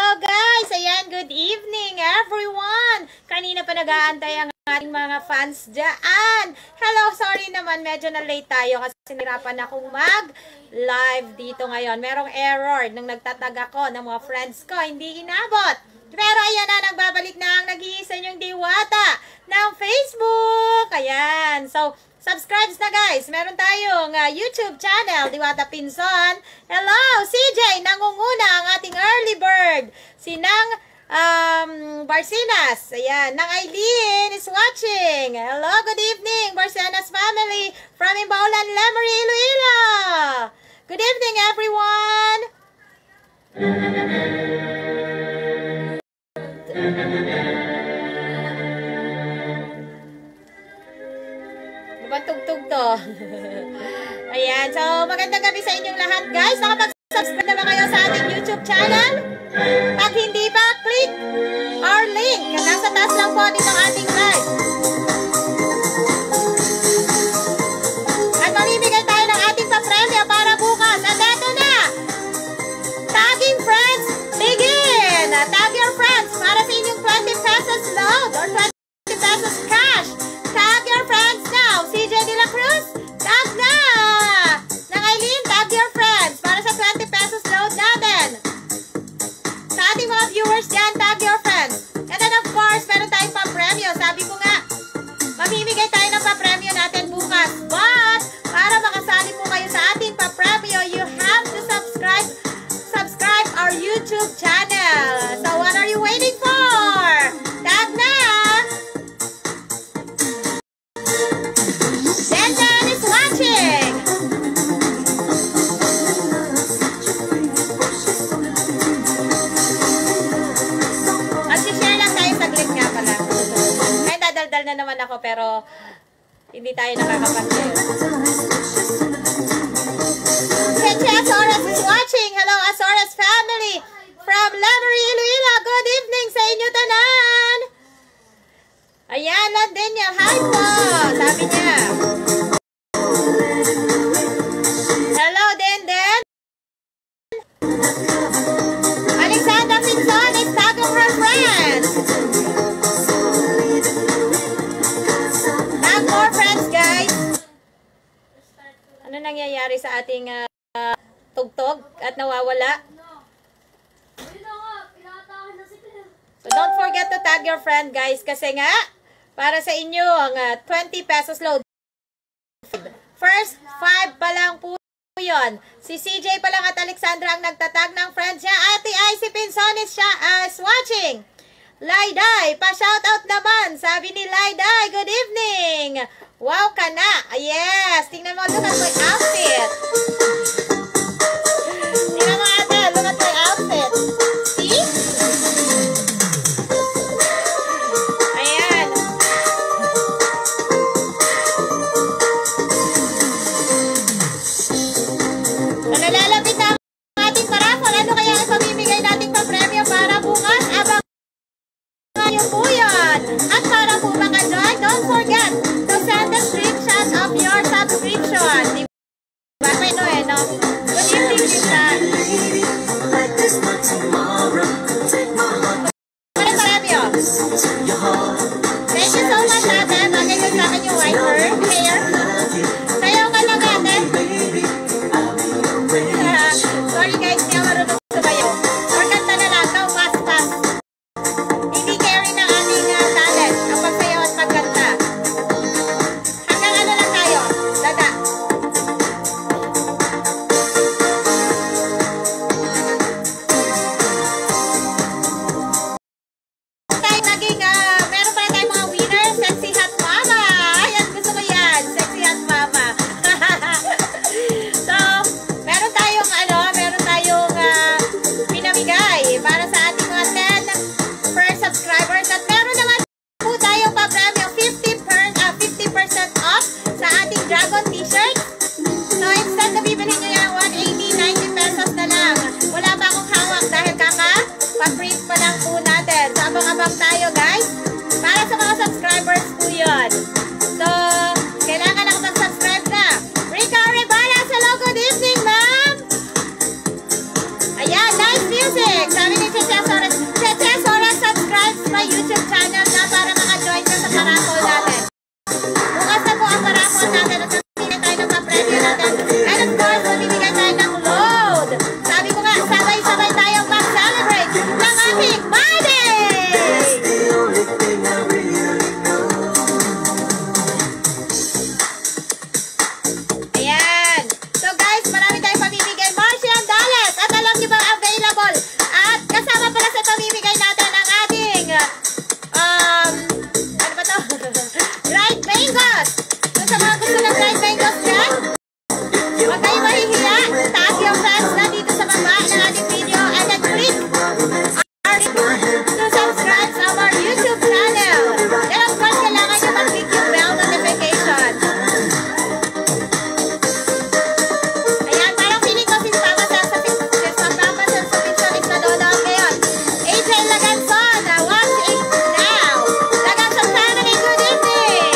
guys! Ayan, good evening everyone! Kanina pa nag-aantay ang ating mga fans dyan. Hello, sorry naman, medyo na late tayo kasi nirapan akong mag-live dito ngayon. Merong error nung nagtatag ako ng mga friends ko, hindi inabot. Pero ayan na, nagbabalik na ang nag-iisa niyong diwata ng Facebook. Ayan, so subscribe na guys. Meron tayong YouTube channel, Diwata Pinson. Hello, CJ, nangunguna ang ating early bird. Sinang Barcinas. Ayan, Nang Aileen is watching. Hello, good evening, Barcinas family from Imbaulan, Lemery, Iloilo. Good evening, everyone. Tugtog to. Ayan, so magandang gabi sa inyong lahat guys. Nakapag-subscribe na ba kayo sa ating YouTube channel? Pag hindi pa, click our link. Nasa taas lang po nitong ating live. At mamimigay tayo ng ating papremyo para bukas. At eto na! Tagging friends, begin! Tag your friends para sa inyong 20 pesos load or 20 pesos cash. Tag your friends now. CJ De La Cruz, tag na! Nang Aileen, tag your friends para sa 20 pesos load natin. Sa ating mga viewers dyan, tag your friends. And then of course, meron tayong pa-premyo. Sabi ko nga, mamimigay tayo ng pa-premyo natin bukas. But, para makasali po kayo sa ating pa-premyo, you have to subscribe our YouTube channel. So what are you waiting for? Tag na! Denton is watching! At share lang tayo saglit nga pala. Ay, dadaldal na naman ako pero hindi tayo nakakapag-share. Cheche Azores is watching! Hello, Azores family! From Lemery, Iloilo! Good evening sa inyo tanan! Ayan, Daniel, hi po! Sabi niya. Hello, Denden! Alexandra Pinson is tagging her friends! Tag more friends, guys! Ano nangyayari sa ating tugtog at nawawala? So don't forget to tag your friend, guys, kasi nga, para sa inyo ang 20 pesos load. First 5 pa lang po yun. Si CJ pa lang at Alexandra ang nagtatag ng friends niya. Ate Icy Pinson is watching. Layday, pa-shoutout naman. Sabi ni Layday, good evening. Wow ka na. Yes. Tingnan mo, look at my outfit. Tingnan mo ate, look at my outfit. See? Ayan. Nalalapit na ang ating paraffol. Ano kaya ang pamimigay nating pa-premyo para bukas? Abang ngayon po yun. At para po maka-join, don't forget to send a screenshot of your subscription. Diba? Ano eh, no? Good evening, Lisa. Para premyo. Thank you so much, ate. Bagay ko sa akin yung white hair. Sayaw ka lang, ate. Sorry guys, hindi ako marunong sumayaw. Or kanta na lang, go fast. Hindi carry ng ating talent ang pagsayaw at pagkanta. Hanggang ano lang tayo, dada. Tayo naging, meron pala tayong mga winners, Sexy Hot Mama. Ayan, gusto ko yan, Sexy Hot Mama. So, meron tayong pinamigay para sa ating mga 10 first subscribers. At meron naman po tayong pa-premyo 50% off sa ating Dragon t-shirt. So, instead na bibili nyo yan 180, 90 pesos na lang. Wala pa akong hawak dahil pa-print pa lang po natin. So, abang-abang tayo guys. Para sa mga subscribers po yun. So, kailangan nakapag-subscribe na. Rica Rebala, hello, good evening ma'am! Ayan, nice music! Sabi ni Cheche Azores, notification natin at sabihin tayo ng pa-preview natin. And of course, mamimigay tayo ng load. Sabi ko nga, sabay-sabay tayong mag-celebrate ng ating My Day! Ayan. So guys, marami tayong pamimigay. Marcian Dales. At alam niyo ba available? At kasama pala sa pamimigay natin ang ating ano ba to? Dried mangoes. So sa mga gusto ng dried mangoes dyan, huwag kayo mahihiya. Tag yung friends na dito sa baba ng ating video and then click our to subscribe sa our YouTube channel. And of course, kailangan nyo mag-click yung bell notification. Ayan, parang feeling ko si Papa Sam sa picture is nanonood ngayon. AJ Laganson, watching now. Laganson family, good evening.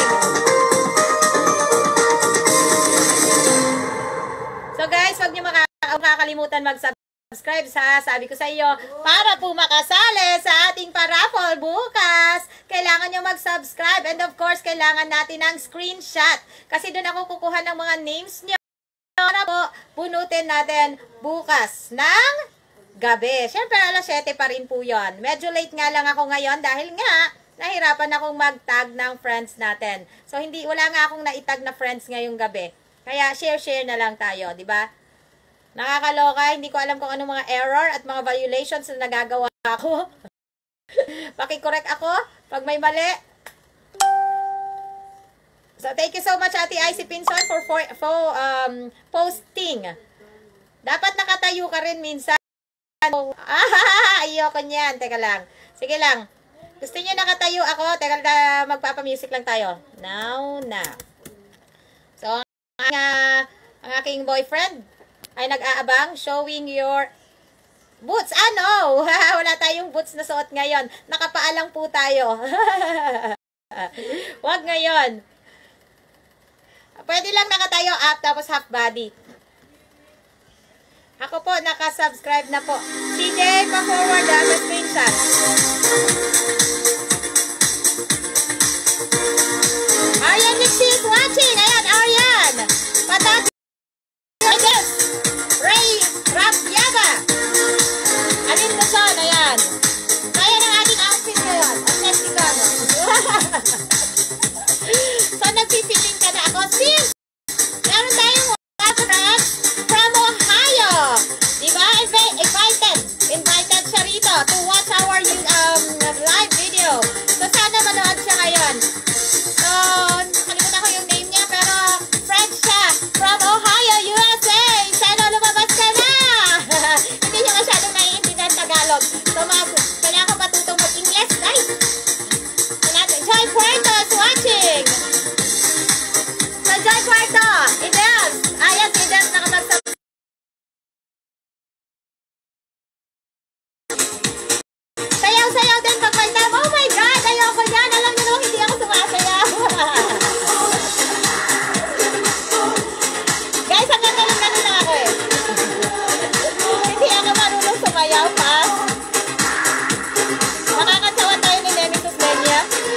So guys, huwag niyo makakalimutan mag-subscribe sabi ko sa iyo, para po makasali sa ating paraffle bukas, kailangan nyo mag-subscribe. And of course, kailangan natin ng screenshot. Kasi doon ako kukuha ng mga names nyo para po bunutin natin bukas ng gabi. Siyempre, alas 7 pa rin po yun. Medyo late nga lang ako ngayon dahil nga, nahirapan akong mag-tag ng friends natin. So, wala nga akong naitag na friends ngayong gabi. Kaya, share na lang tayo, di ba? Nakakaloka, hindi ko alam kung anong mga error at mga violations na nagagawa ako. Paki-correct ako pag may mali. So, thank you so much, Ate Icy Pinson, for posting. Dapat nakatayo ka rin minsan. Ayoko niyan. Teka lang. Sige lang. Gusto niyo nakatayo ako? Teka lang, magpapamusic lang tayo. Now na. So, ang aking boyfriend ay nag-aabang, showing your boots. No! Wala tayong boots na suot ngayon. Nakapaalang po tayo. Wag ngayon. Pwede lang nakatayo up, tapos half body. Ako po, nakasubscribe na po. CJ, pa-forward sa screenshot. Aryan Nixie is watching. Ayan, Aryan. Patati. Ray Rabyaba. Alin na siya? Ayan. Kaya ng ating outfit ngayon. Ang Mexicano. So, nagpipiling ka na ako. Sis! Meron tayong friends from Ohio. Diba? Invited siya rito to watch our live video. So, sana manood siya ngayon. So, nakalimutan ko yung name niya, pero friends siya from Ohio, USA. Sana lumabas ka na! Hindi niya masyadong naiintindihan Tagalog. So, kailangan ko matutong mag-English, guys. Joy Puerto is watching. So, Joy Puerto, Idels. Ayan, si Idels nakapagsabi. Sayaw-sayaw din pag may time. Oh my God, ayoko yan. Alam niyo naman, hindi ako sumasayaw. Guys, ang gagaling-galing lang ako eh. Hindi ako marunong sumayaw pa. Nakakasawa tayo ni Nemesis Lenya.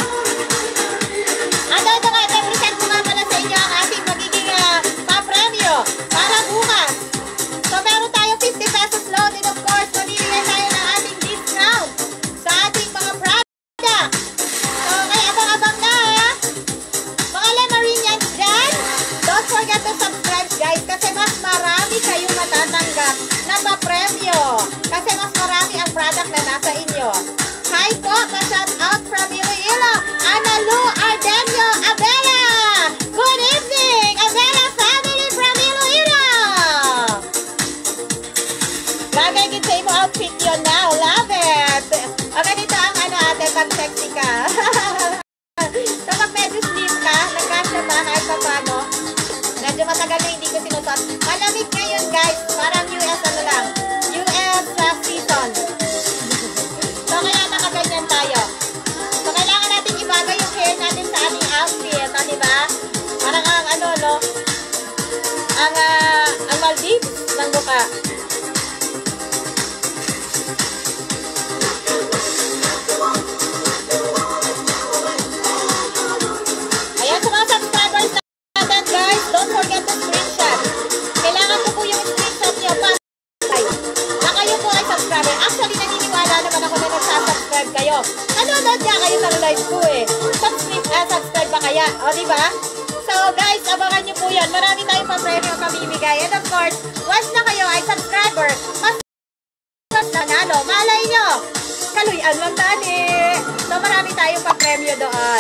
Ito nga, i-present ko nga pala sa inyo ang ating magiging pa-premyo para bukas. So, meron tayo 50 pesos load and of course, mamimigay tayo ng ating discount sa ating mga product. So, kaya abang-abang na ha. Mga Lemarinians dyan, don't forget to subscribe guys kasi mas marami kayong matatanggap na pa-premyo. Kasi mas marami ang product na nasa inyo. Hi po, pa-shout out from Iloilo, Analu Ardenio Abela. Good evening, Abela family from Iloilo. Bagay gid sa imo outfit yun now, love it. O ganito ang ate, pag sexy ka. So pag medyo slim ka, nagkasya ba kahit pa paano, medyo matagal na hindi ko sinusot. Malamig ngayon guys, parang US lang, US season. So kaya nakaganyan tayo. So kailangan natin ibagay yung hair natin sa ating outfit, diba? Parang ang ang Maldives ng mukha. Ayan, sa mga subscribers natin kayo. Nanonood nga kayo sa live ko eh. Subscribe ba kaya? O, diba? So, guys, abangan nyo po yan. Marami tayong pa-premium pamimigay. And of course, once na kayo ay subscriber, mas nanalo. Malay nyo, kaluyan lang tani. So, marami tayong pa-premium doon.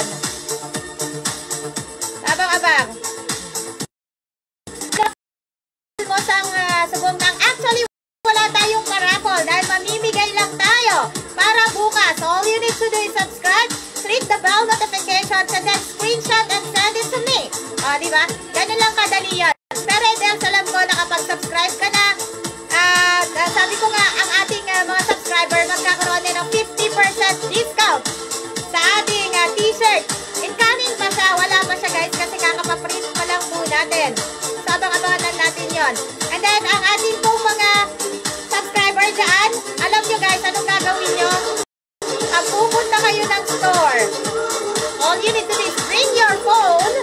Abang-abang. Mo sang subong ng actually, wala tayong paraffle dahil mamimigay lang tayo para bukas. So, all you need to do is subscribe, click the bell notifications, and then screenshot and send it to me. O, diba? Ganun lang kadali yan. Pero dahil alam ko na kapag subscribe ka na, sabi ko nga, ang ating mga subscriber magkakaroon din ng 50% discount sa ating t-shirt. Incoming pa siya, wala pa siya guys kasi kakapaprint pa lang po natin. So, abang-abangan lang natin yon. And then, ang ating pong mga subscriber dyan, alam nyo guys, anong gagawin nyo? Pupunta kayo ng store. All you need to do is bring your phone.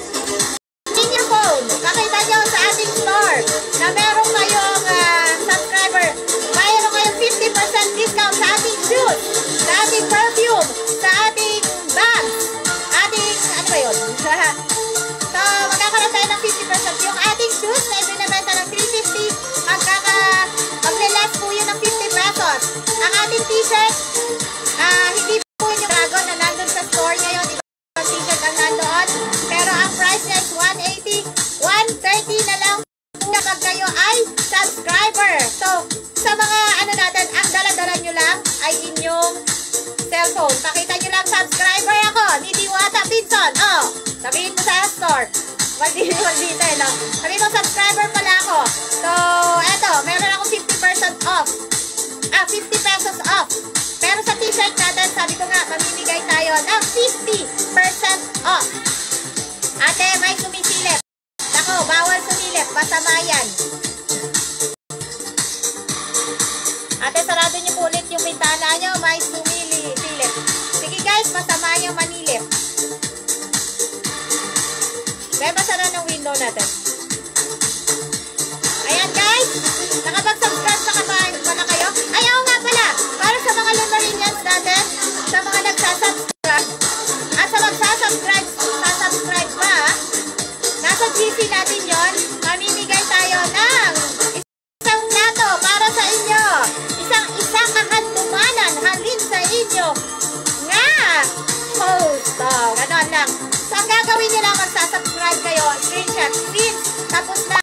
Pakita nyo sa ating store na meron kayong subscriber. Mayroon kayong 50% discount sa ating shoes, sa ating perfume, sa ating bags, ating, ano ba yun? So, magkakaroon tayo ng 50%. Yung ating shoes na ibinabenta ng 350, magle-less po yun ng 50 pesos. Ang ating t-shirt, hindi po yung dragon na nandun sa store ngayon. Iba t-shirt ang nandoon. Pero ang price niya is 130 na lang kapag kayo ay subscriber. So, sa mga ano natin, ang dala-dala nyo lang ay inyong cellphone. Pakita nyo lang, subscriber ako ni Diwata Pinson. Oh, sabihin mo sa store. Waldito eh, no? Sabihin mo, subscriber pala ako. So, eto, meron ako 50% off. 50 pesos off. Pero sa t-shirt natin, sabi ko nga, mamimigay tayo ng 50% off. Ate, may sumisilip. Ako, bawal sumilip. Masama yan. Ate, sarado nyo po ulit yung bintana nyo. May sumilip. Sige guys, masama yung manilip. Kaya masara ng window natin. Ayan guys. Nakapag-subscribe na kayo. Ayaw nga pala. Para sa mga Lumarinians natin, sa mga nagsasubscribe, at sa magsasubscribe pa, nasa GC natin yon, mamimigay tayo ng isang plato para sa inyo. Isang kahandumanan halin sa inyo nga host. Ganon lang. So, ang gagawin nyo lang, magsasubscribe kayo, screenshot, tapos na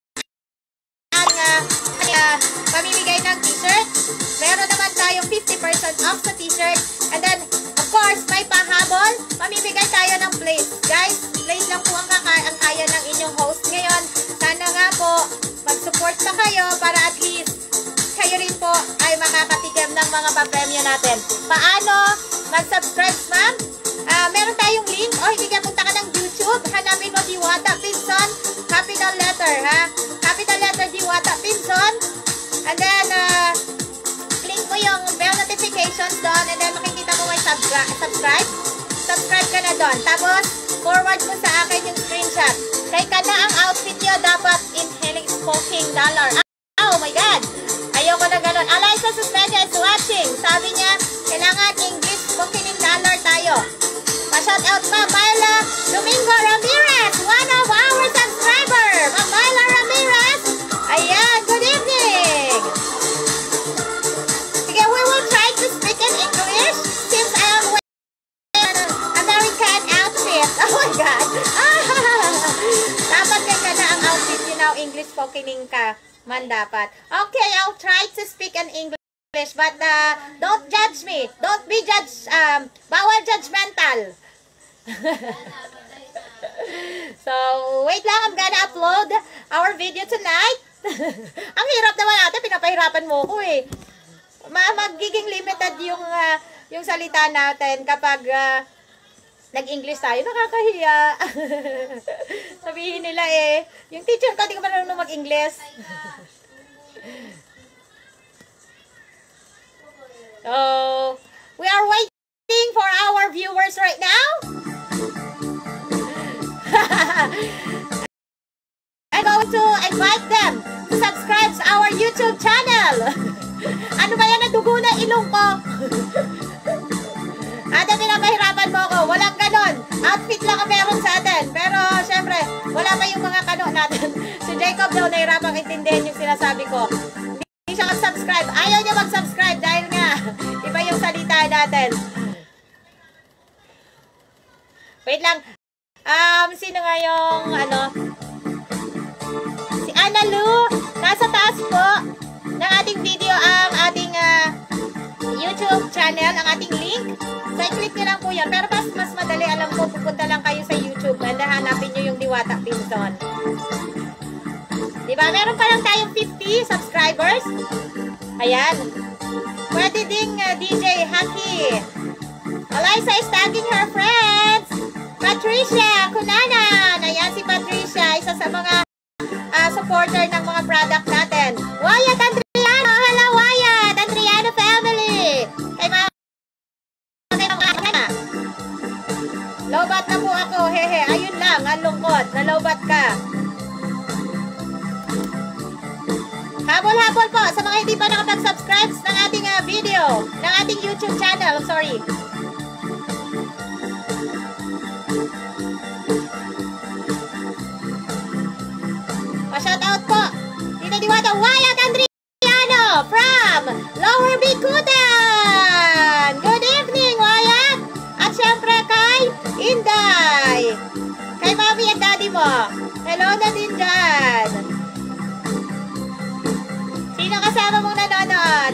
ang pamimigay ng t-shirt. Meron naman tayong 50% off sa t-shirt. And then, of course, may pahabol. Mamimigay tayo ng plate. Guys, plate lang po ang kaya ng inyong host ngayon. Sana nga po, mag-support na kayo para at least kayo rin po ay makakatigam ng mga pa-premyo natin. Paano mag-subscribe, ma'am? Meron tayong link. O, hindi ka punta ka ng YouTube. Hanapin mo Diwata Pinson. Capital letter, ha? Capital letter Diwata Pinson. And then, click mo yung bell notifications doon. And then, makikita mo may subscribe. Subscribe ka na doon. Tapos, forward mo sa akin yung screenshot. Teka na ang outfit nyo dapat inhaling smoking dollar. Oh my God! Ayoko na ganun. Alaysa Suspedia is watching. Sabi niya, kailangan English smoking dollar tayo. Pa-shout out pa, Myla Domingo Ramirez, one of our subscriber. Myla Ramirez. Ayan, good evening. Sige, we will try to speak in English since I am wearing an American outfit. Oh my God. Dapat ka na ang outfit nyo now. English spoken ka man dapat. Okay, I'll try to speak in English, but don't judge me. Don't be bawal judgmental. So, wait lang. I'm gonna upload our video tonight. Ang hirap naman natin. Pinapahirapan mo ko eh. Magiging limited yung salita natin kapag nag-English tayo. Nakakahiya. Sabihin nila eh, yung teacher ko, di ka marunong mag-English. So, we are waiting for our viewers right now. I'm going to invite them to subscribe to our YouTube channel. Ano ba yan? Nadugo na ilong ko. lang ang meron sa atin. Pero, syempre, wala pa yung mga kano natin. Si Jacob daw nahirapang intindihin yung sinasabi ko. Hindi siya mag-subscribe. Ayaw niya mag-subscribe dahil nga, iba yung salita natin. Wait lang. Sino nga yung, si Ana Lu. Nasa taas po ng ating video ang ating YouTube channel, ang ating link. So, i-click nyo lang po yun. Pero mas madali, alam ko, pupunta lang kayo sa YouTube and hanapin nyo yung Diwata Pinson. Diba? Meron pa lang tayong 50 subscribers. Ayan. Pwede ding DJ Haki. Eliza is tagging her friends. Patricia Kunanan. Ayan si Patricia. Isa sa mga supporter ng mga product natin. Wyatt Andriano. Hello, Wyatt. Andriano family. Kay mga lobat na po ako. Hehe. Ayun lang. Ang lungkot. Nalobat ka. Habol-habol po sa mga hindi pa nakapag-subscribe ng ating video, ng ating YouTube channel. Sorry. Pa-shoutout po. Tita Diwata, Wyatt Andriano from Lower Bikutan. Good evening, Wyatt. At syempre kay Inday. Kay Mami at Daddy mo. Hello na din dyan. Sino kasama mong nanonood?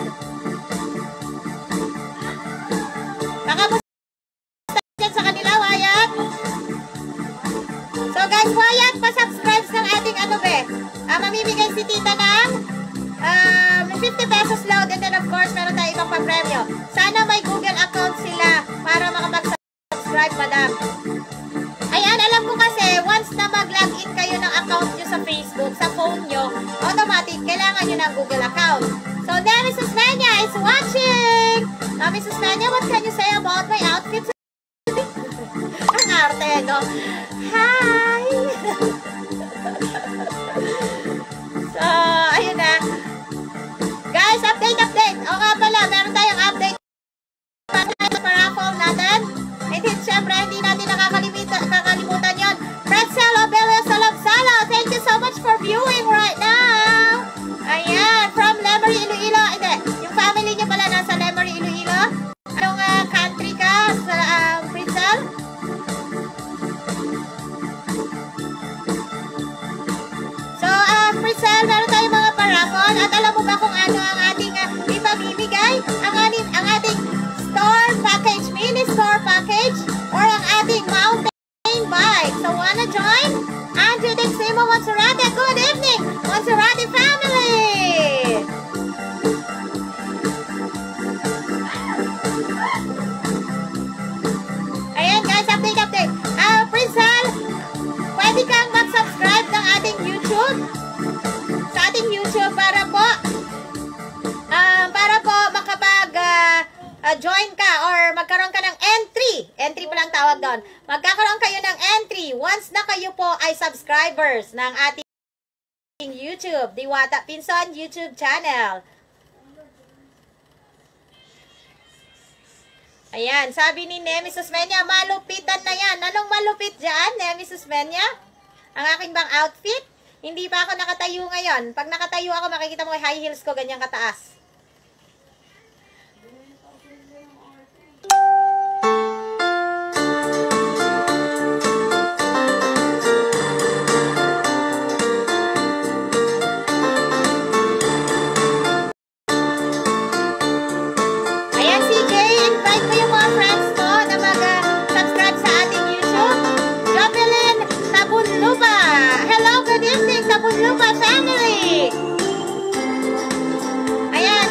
Nakamusta dyan sa kanila, Wyatt? So guys, Wyatt, pa-subscribe ng ating mamimigay si Tita ng 50 pesos load and then of course meron tayo ibang pa-premyo. Sana may Google account sila para makapag-subscribe, madam. Ayan, alam ko kasi once na mag-login kayo ng account nyo sa Facebook, sa phone nyo, automatic, kailangan nyo ng Google account. So, there Mrs. Menya is watching! Now, Mrs. Menya, what can you say about my outfit? Ang arte, no? Hi! So, ayun na. Guys, update! O nga pala, meron tayong update sa raffle natin. And then, syempre, hindi natin nakakalimutan yun. Pretzel Obelio Salab-Salo, thank you so much for viewing right now. Ayan, from Lemery, Iloilo. Hindi, yung family niya pala nasa Lemery, Iloilo. Anong country ka sa Pretzel? So, Pretzel, meron tayong mga paraffle. At alam mo ba kung ano ang ating ipamimigay? Ang ating store package, mini store package, or ang ating mountain bike. So, wanna join? Andrew Deximo Monserrate, good evening, Monserrate family! Ayan guys, update. Pretzel, pwede kang mag-subscribe ng ating YouTube, sa ating YouTube para po makapag-join ka or magkaroon ka ng entry pa lang tawag doon. Magkakaroon kayo ng entry once na kayo po ay subscribers ng ating YouTube, Diwata Pinson YouTube channel. Ayan, sabi ni Nemesis Menya, malupitan na yan. Anong malupit dyan, Nemesis Menya? Ang aking bang outfit? Hindi pa ako nakatayo ngayon. Pag nakatayo ako, makikita mo yung high heels ko, ganyan kataas. Lupa family! Ayan,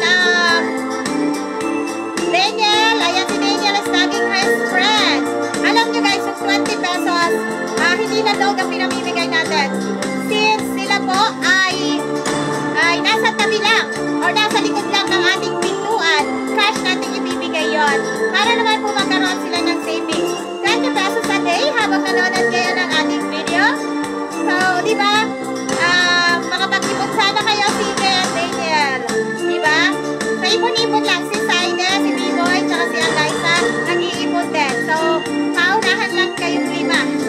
Daniel, ayan si Daniel is tagging his friends. Alam nyo guys, yung 20 pesos, hindi na load ang pinamimigay natin. Since sila po ay nasa tabi lang or nasa likod lang ng ating pintuan, cash natin ibibigay yon. Para naman po magkaroon sila ng savings. 20 pesos a day habang nanonood kayo ng ating video. So, di ba? Makapag-ipon sana kayo si Daniel. Diba? So, ipon-ipon lang. Si Saide, si B-Boy, tsaka si Eliza, nag-iipon din. So, paunahan lang kayong 5.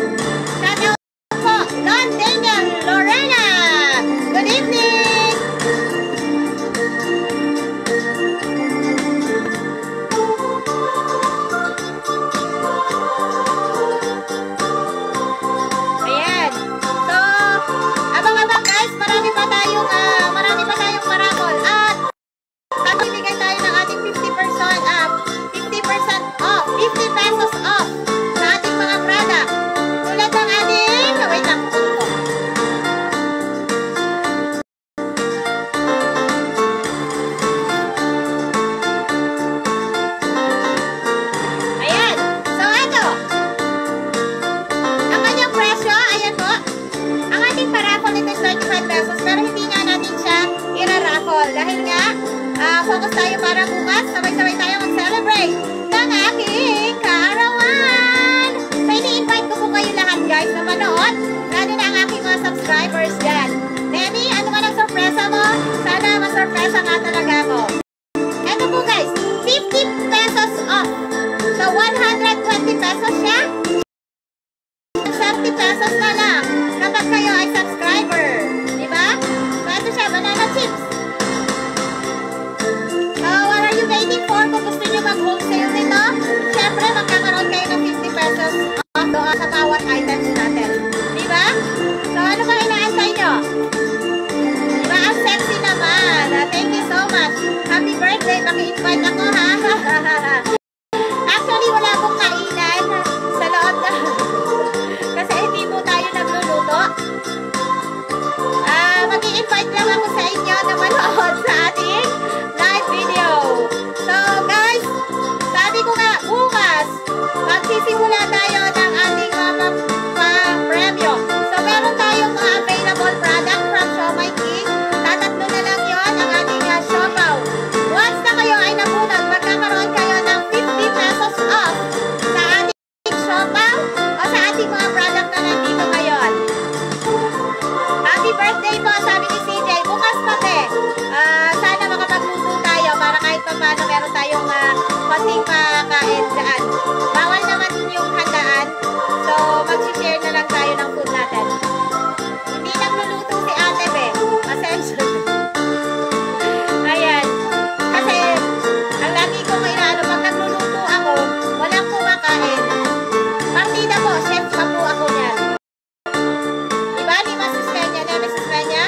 konting pakain dyan. Bawal naman yung handaan. So, mag-share na lang tayo ng food natin. Hindi nagluluto si Ate Be. Pasensya. Ayan. Kasi, ang lagi ko inaano, pag nagluluto ako, walang kumakain. Partida po, chef pa po ako niyan. Diba? Di ba sis Menya? Nene sis Menya?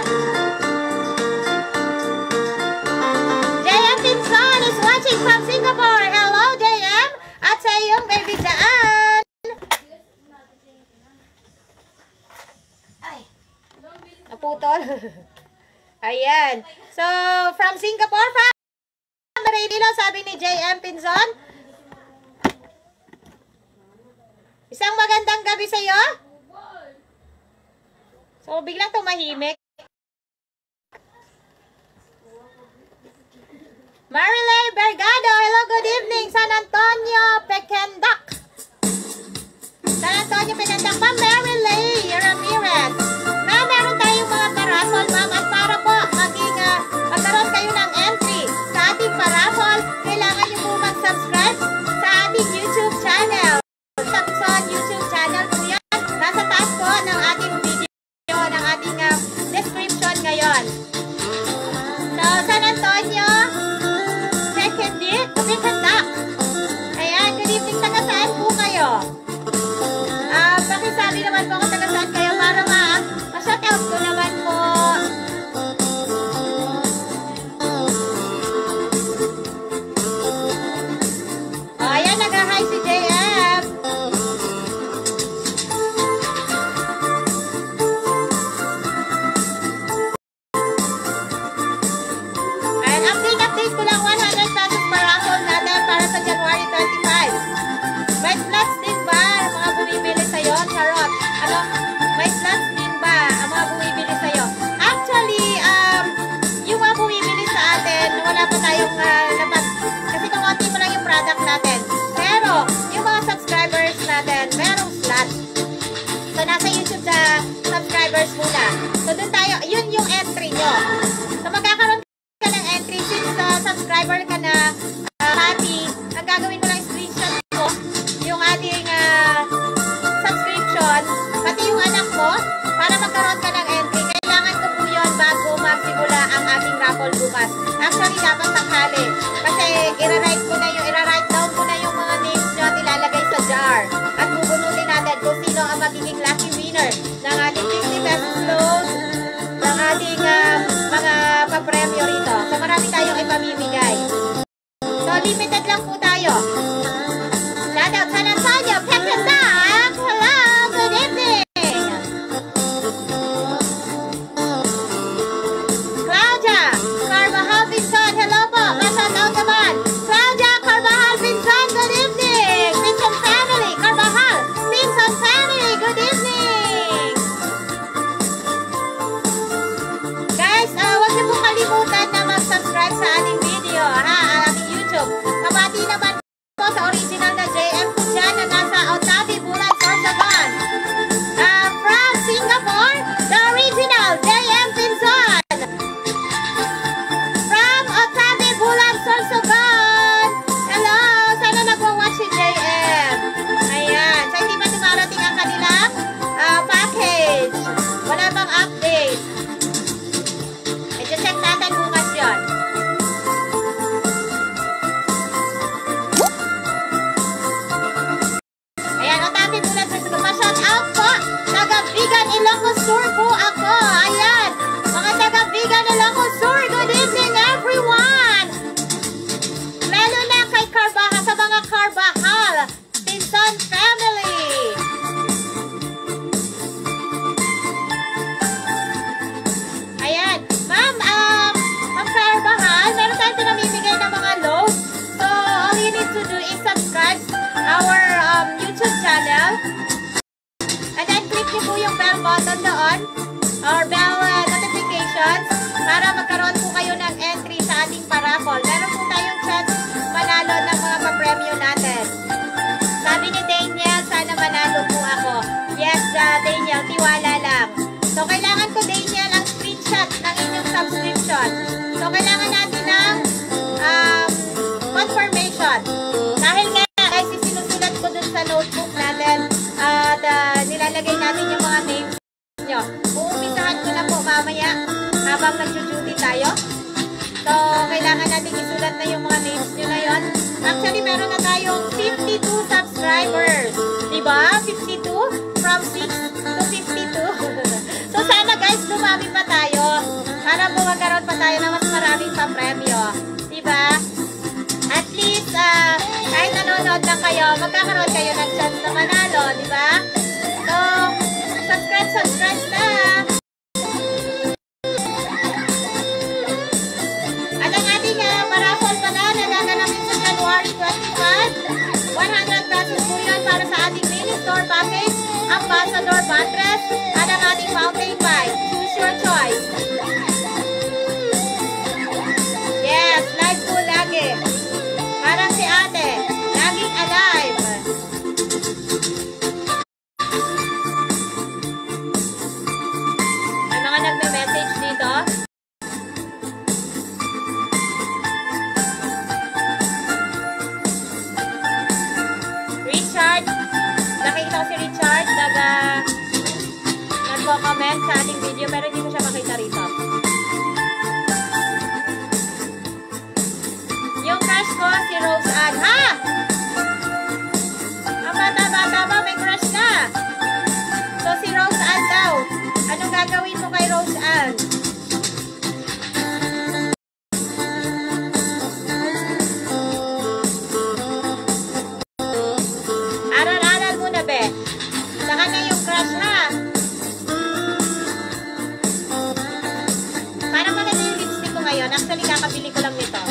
JM Pinson is watching from Singapore. Hello, JM. At sa iyong baby daan. Ay. Naputol. Ayan. So, from Singapore, from Marililo, sabi ni JM Pinson. Isang magandang gabi sa iyo. So, biglang tumahimik. Marilay Bergado, hello, good evening. San Antonio, Pekendak. San Antonio, Pekendak. Ma'am Marilay Ramirez. Ma'am, meron tayong mga parasol, ma'am. At para po magkaroon kayo ng entry sa ating parasol, kailangan nyo po mag-subscribe sa ating YouTube channel. Sa YouTube channel po yan. Nasa taas po ng ating video, ng ating description ngayon. So, San Antonio, Pekendak. Ayan, good evening. Taga saan po kayo? Pakisabi naman po kung taga saan kayo para ma-shoutout ko naman po. Ayan, nag-hi si JM. Ayan, update ko lang 100 pesos parasol natin para sa January 25. May slots din ba ang mga bumibili sa'yo? Charot. Ano? May slots din ba ang mga bumibili sa'yo? Actually, yung mga bumibili sa atin, wala pa tayong lapat. Kasi kumunti pa lang yung product natin. Pero, yung mga subscribers natin, merong slots. So, nasa YouTube sa subscribers muna. So, dun tayo, yun yung entry nyo. So, magkakaroon ka ng entry since subscriber ka na pati. Ang gagawin ko lang screenshot ko yung ating subscription, pati yung anak mo, para magkaroon ka ng entry. Kailangan ko po yun bago magsimula ang ating raffle bukas. Actually, dapat tanghali. Kasi i-write down ko na yung mga names nyo at ilalagay sa jar. At bubunutin natin kung sino ang magiging lucky winner ng ating 50 pesos load, ng ating mga papremyo rito. So, marami tayong ipamimigay. So, limited lang po tayo. Shoutout San Antonio, Pekendak. Hello, good evening. Claudia Carvajal Pinson, hello po. Ma-shoutout naman. Claudia Carvajal Pinson, good evening. Pinson family, Carvajal Pinson family, good evening. Guys, huwag niyo po kalimutan na mag-subscribe sa ating video, ating YouTube. Kabati naman po sa original na JM po dyan na nasa Otavi, Bulan, Sorsogon. From Singapore, the original JM Pinson. From Otavi, Bulan, Sorsogon. Hello, sana nag-watch si JM. Ayan, sa hindi pa dumarating ang kanilang package. Wala bang update? I-check natin bukas yun. Ayan, Otavi Bulan sa shout out po. Taga-Bigan Ilocos Sur po ako. Ayan, mga taga-Bigan Ilocos Sur, good evening everyone. Lalo na kay Carvajal, sa mga Carvajal Pinson family. Ayan, ma'am Carvajal, meron tayong pinamimigay ng mga loads. So, all you need to do is subscribe our YouTube channel. And then, click niyo po yung bell button doon or bell notifications para magkaroon po kayo ng entry sa ating paraffle. Meron po tayong chance manalo ng mga papremyo natin. Sabi ni Daniel, sana manalo po ako. Yes, Daniel, tiwala lang. So, kailangan ko, Daniel, ang screenshot ng inyong subscription. So, kailangan natin ng confirmation. habang nag-duty tayo. So, kailangan natin isulat na yung mga names nyo na yun. Actually, meron na tayong 52 subscribers. Diba? 52? From 6 to 52. So, sana guys, dumami pa tayo. Para magkaroon pa tayo ng mas maraming pa-premyo. Diba? At least, kahit nanonood lang kayo, magkakaroon kayo ng chance na manalo. Diba? So, subscribe na! At ang ating parasol pala na gaganapin sa January 25, 100 pesos po yun para sa ating mini store package, Ambassador Mattress, at ang ating fountain bike. Choose your choice. Yes, live po lagi. Parang si ate, laging alive. May mga nagme-message dito. Richard, nakita ko si Richard, nagko-comment sa ating video, pero hindi ko siya makita rito. Yung crush ko, si Rose Ann. Ha! Ang bata-bata ba, may crush na. So, si Rose Ann daw. Anong gagawin mo kay Rose Ann? Aral-aral muna, be. Saka na yung crush, ha? Parang maganda yung lipstick ko ngayon. Actually, kakabili ko lang nito.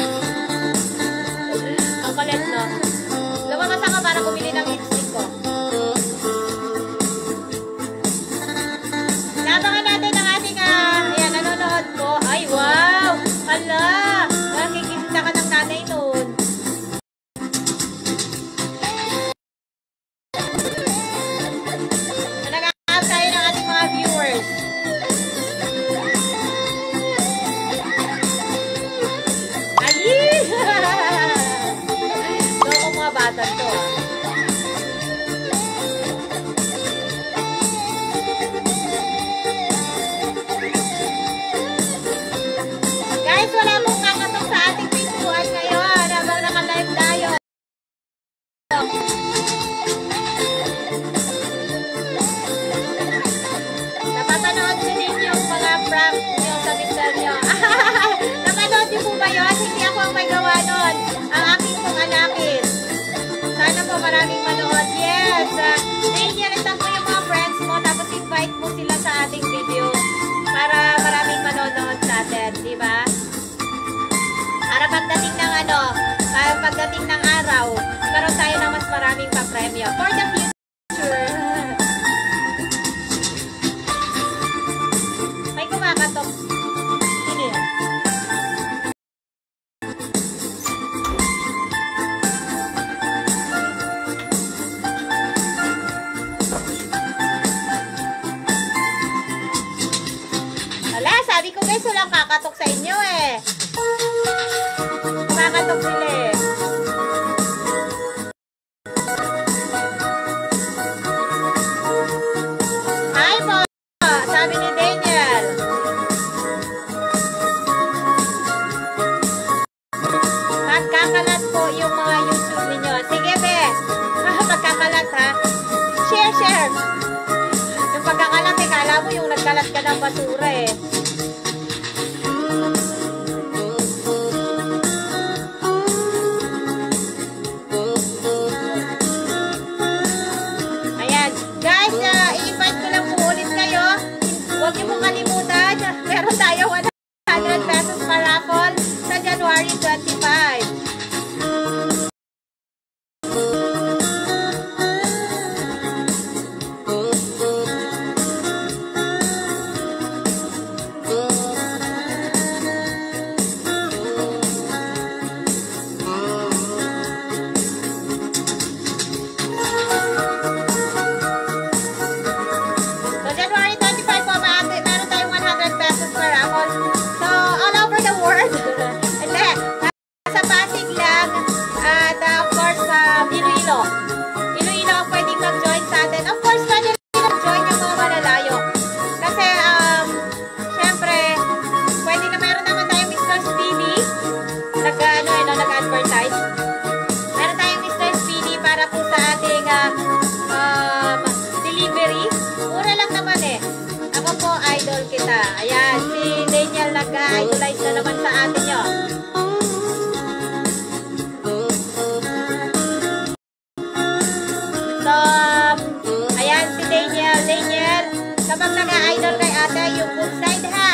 Ang kulit, no? Lumabas ako para bumili ng lipstick ko. Nabangan natin ang ating, ayan, nanonood ko. Ay, wow! Hala! Nakikita ka ng nanay noon. Nag-aab tayo ng ating mga viewers. Ay! So, kung mga bata to, Guys, wala pong kakatok sa ating pintuan ngayon habang naka-live tayo. Napapanood nyo din yung mga prank nyo sa picture nyo. Napanood nyo po ba yun? Hindi ako ang may gawa nun. Ang aking pong anakin. Sana po maraming manood. Yes! Naiinyarit lang po yung mga friends mo tapos invite mo sila sa ating video para maraming manonood sa atin. Diba? Para pagdating ng pagdating ng araw, karoon tayo ng mas maraming pa-premyo. For the future. May kumakatok. Sino yan? Wala, sabi ko guys, walang kakatok sa inyo eh. Kumakatok sila eh. Hi po! Sabi ni Daniel. Magkakalat po yung mga YouTube ninyo. Sige be! Magkakalat ha. Share! Yung pagkakalat eh, kala mo yung nagkalat ka ng basura eh. Ayan. Guys, i-invite ko lang po ulit kayo. Huwag niyo pong kalimutan. Meron tayo 100 pesos paraffol sa January 25. kita. Ayan, si Daniel nag-idolize na naman sa atin nyo. So, ayan si Daniel. Daniel, kapag nag-idol kay ate, yung good side ha.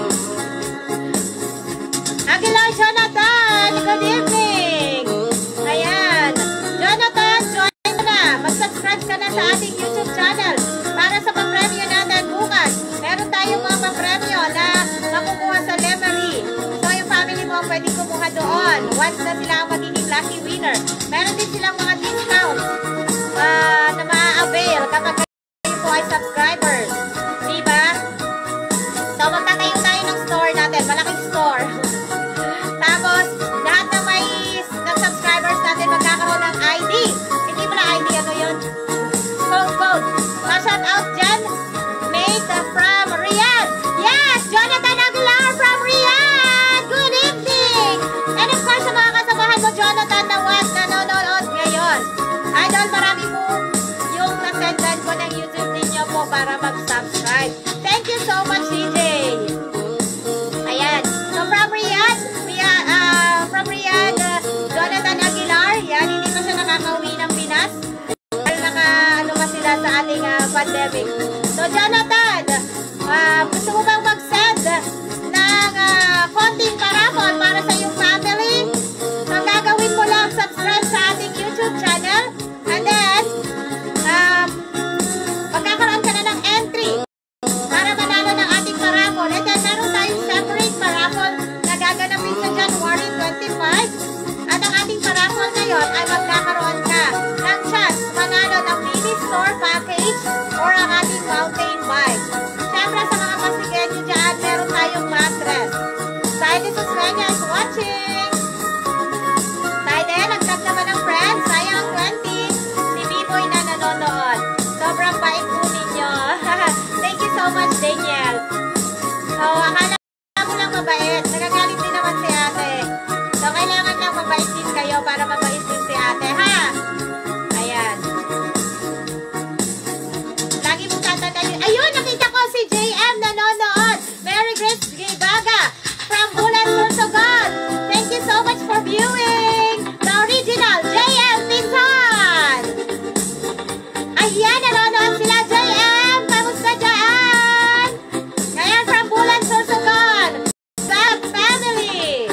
Aguilar Jonathan, good evening. Ayan, Jonathan, join mo na. Mag-subscribe ka na sa ating YouTube channel para sa papremyo natin bukas. Meron tayong mga papremyo na makukuha sa Lemery. So, yung family mo pwede kumuha doon. Once na sila ang magiging lucky winner. Meron din silang mga discounts na ma-avail kapag kayo po ay subscribers. Diba? So, magtatayo tayo ng store natin. Malaking store. Tapos, lahat na may subscribers natin magkakaroon ng ID. Hindi mo na ID, ano yun? Code. Shout out dyan. Mate from Riyadh. Yes! Jonathan Aguilar from Riyadh! Good evening! And of course, sa mga kasamahan mo, Jonathan, na nanonood ngayon. Idol, marami po yung nasendan ko ng YouTube ninyo po para mag-subscribe. Thank you so much, CJ. Ayan. So, from Riyadh, Jonathan Aguilar. Yan, hindi pa siya nakakauwi ng Pinas. Naka-ano pa sila sa ating pandemic. So, Jonathan, gusto mo bang mag-send ng konting parapon para sa iyong family? So, gagawin mo lang subscribe sa ating YouTube channel. And then, magkakaroon ka na ng entry para manalo ng ating parapon. And then, meron tayong separate parapon na gaganapin sa January 25. At ang ating parapon ngayon ay magkakaroon ka ng chance manalo ng mini store package or ang ating mountain bike. Siyempre, sa mga pasigenyo dyan, meron tayong mattress. Saide Susmeña is watching. Saide, nagtag naman ng friends. Sayang 20. Si Biboy na nanonood. Sobrang bait po ninyo. Thank you so much, Daniel. So, akala mo lang mabait. Nagagalit din naman si ate. So, kailangan lang mabait din kayo para mabait din si ate, ha? Ayan. Lagi mong tatandaan. Ayun, nakita ko si JM nanonood. Mary Grace Gibaga from Bulan, Sorsogon. Thank you so much for viewing. The original JM Minsan. Ayan, nanonood sila, JM. Kamusta dyan? Ayan, from Bulan, Sorsogon. Back family.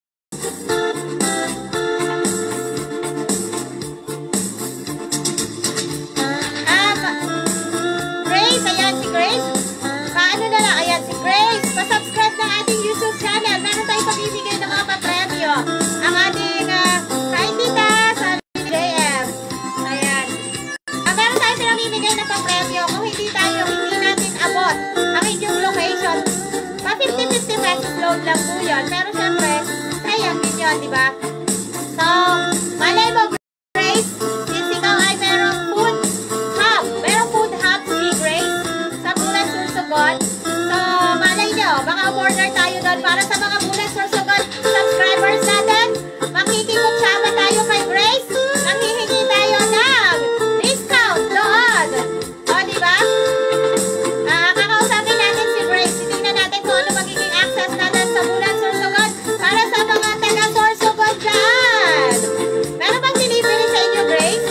Grace, ayan si Grace. Paano na lang? Ayan si Grace. Pa-subscribe ng ating YouTube channel. Meron tayong pabibigay ng mga papremyo. Ang ating kaintita sa JM. Ayan. Meron tayong pinamimigay ng papremyo. Kung hindi natin abot ang inyong location, pa 50-50 pesos load lang po yun. Pero syempre, sayang din yun, di ba? So, malay mo, Grace, since ikaw ay merong food hub si Grace sa Bulan, Sorsogon. So, malay nyo, baka order tayo doon para sa mga Bulan, Sorsogon subscribers natin. Makikipag-sama tayo kay Grace. Nanghihingi tayo ng discount doon. O, diba? Kakausapin natin si Grace. Titignan natin kung ano magiging access natin sa Bulan, Sorsogon para sa mga taga-Sorsogon dyan. Meron bang delivery sa inyo, Grace?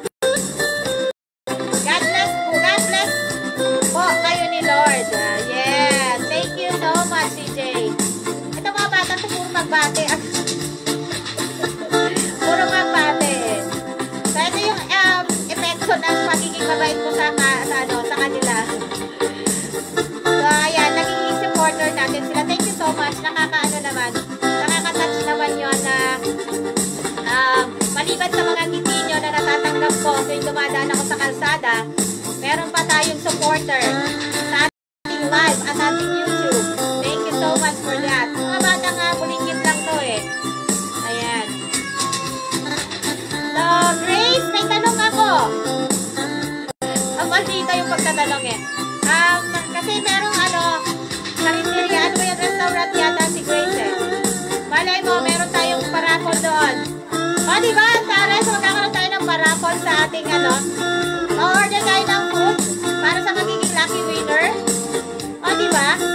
God bless po kayo ni Lord. Yeah. Thank you so much, CJ. Ito mga bata, puro magbate. Puro magbate. So, ito yung epekto ng pagiging mabait ko sa kanila. So, ayan, naging supporter natin sila. Thank you so much. Nakaka-touch naman yun na maliban sa mga ngiti nyo na natatanggap ko tuwing dumadaan ako sa kalsada, meron pa tayong supporter sa ating live at ating YouTube. Thank you so much for that. Mga bata nga, bulingkit lang to eh. Ayan. So, Grace, may tanong ako. Ang maldita yung pagtatanong eh. Kasi merong karinderya, ano ba yung restaurant yata si Grace eh. Malay mo, meron tayong parapol doon. O, diba? Tara, so magkakaroon tayo ng parapol sa ating o-order tayo ng food para sa magiging lucky winner. O, diba?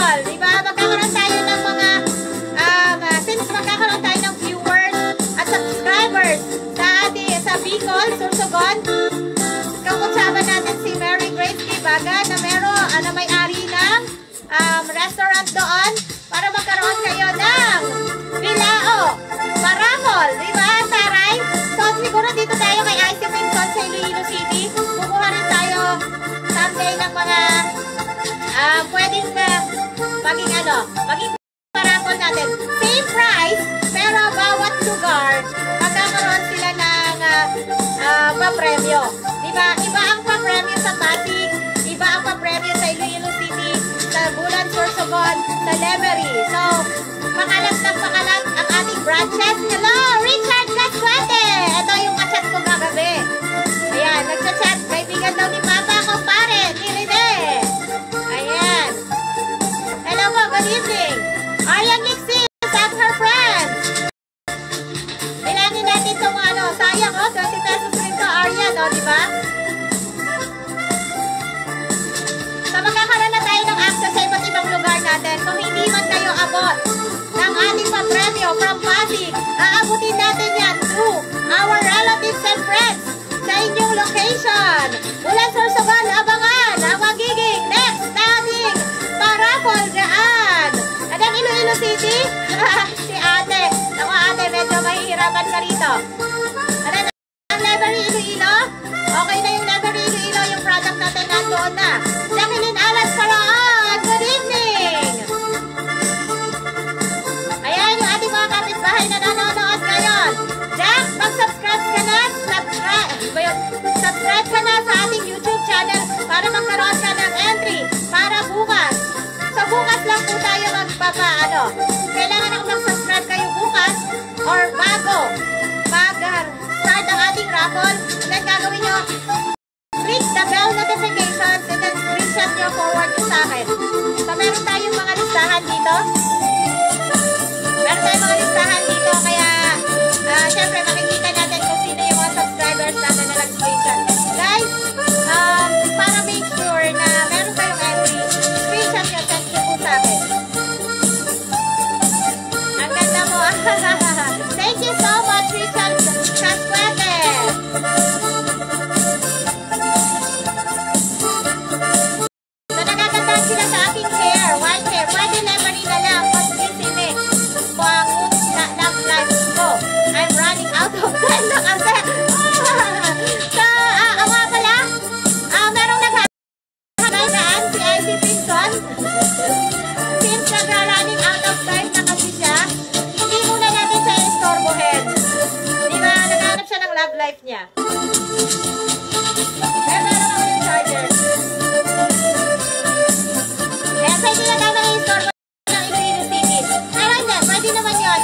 Bicol. Diba? Magkakaroon tayo ng mga, since magkakaroon tayo ng viewers at subscribers sa Bicol, Sorsogon, kakutsaba natin si Mary Grace Kibaga na may-ari ng restaurant doon para magkaroon kayo ng bilao, marahol, diba, taray? So, siguro dito tayo kay Icy Pinson sa Iloilo City. Kukuha rin tayo someday ng mga pwedeng maging marahol natin. Same price, pero bawat lugar, magkakaroon sila ng papremyo. Diba? Iba ang papremyo sa Pasig, iba ang papremyo sa Iloilo City, sa Bulan, Sorsogon, sa Lemery. So, makalat ang ating branches. Hello, Richard Casquete! Ito yung chat ko kagabi. Ayan, nagchat-chat. Kaibigan daw ni Papa, kumpare, ni Rene. Ayan. Hello po, good evening. Arya Nixie and her friends. Bilangin natin itong sayang 20 pesos rin to, Arya, diba? So, magkakaroon na tayo ng access sa iba't ibang lugar natin. Kung hindi man kayo abot ng ating papremyo from Pasig, aabutin natin yan through our relatives and friends sa inyong location. Bulan, Sorsogon, abangan ang magiging next nating parapol dyan. And then Iloilo City, si ate. Naku ate, medyo mahihirapan ka rito. And then ang Lemery Iloilo, okay na yung Lemery Iloilo, yung product natin nandoon na. Jacqueline Alas Paraon, good evening! Ayan yung ating mga kapitbahay na nanonood ngayon. Jack, mag-subscribe ka na, subscribe ka na sa ating YouTube channel para magkaroon ka ng entry para bukas. So bukas lang po tayo kailangan ako mag-subscribe kayo bukas or bago mag-start ang ating raffle. And then gagawin nyo, click the bell notifications and then screenshot nyo forward nyo sa akin. So meron tayong mga listahan dito. Kaya syempre makikita natin kung sino yung mga subscribers natin na nag-screenshot. Guys, para make sure na meron kayong entry, screenshot nyo, send nyo po sa akin. Ang ganda mo. Thank you so much, Richard Casquete. So, nagagandaan sila sa aking hair, white hair. Pwede Lemery na lang, pag disine po ang love life ko. I'm running out of time na kasi. So, awa pala, merong naghahagaan si Icy Pinson. Since nagra-running out of time na kasi siya, hindi muna natin siya istorbohin. Diba, naghanap siya ng love life niya. Meron ako yung charger. Kaya sa hindi na tayo mag-istorbo ng Iloilo City. Pero hindi, pwede naman yun.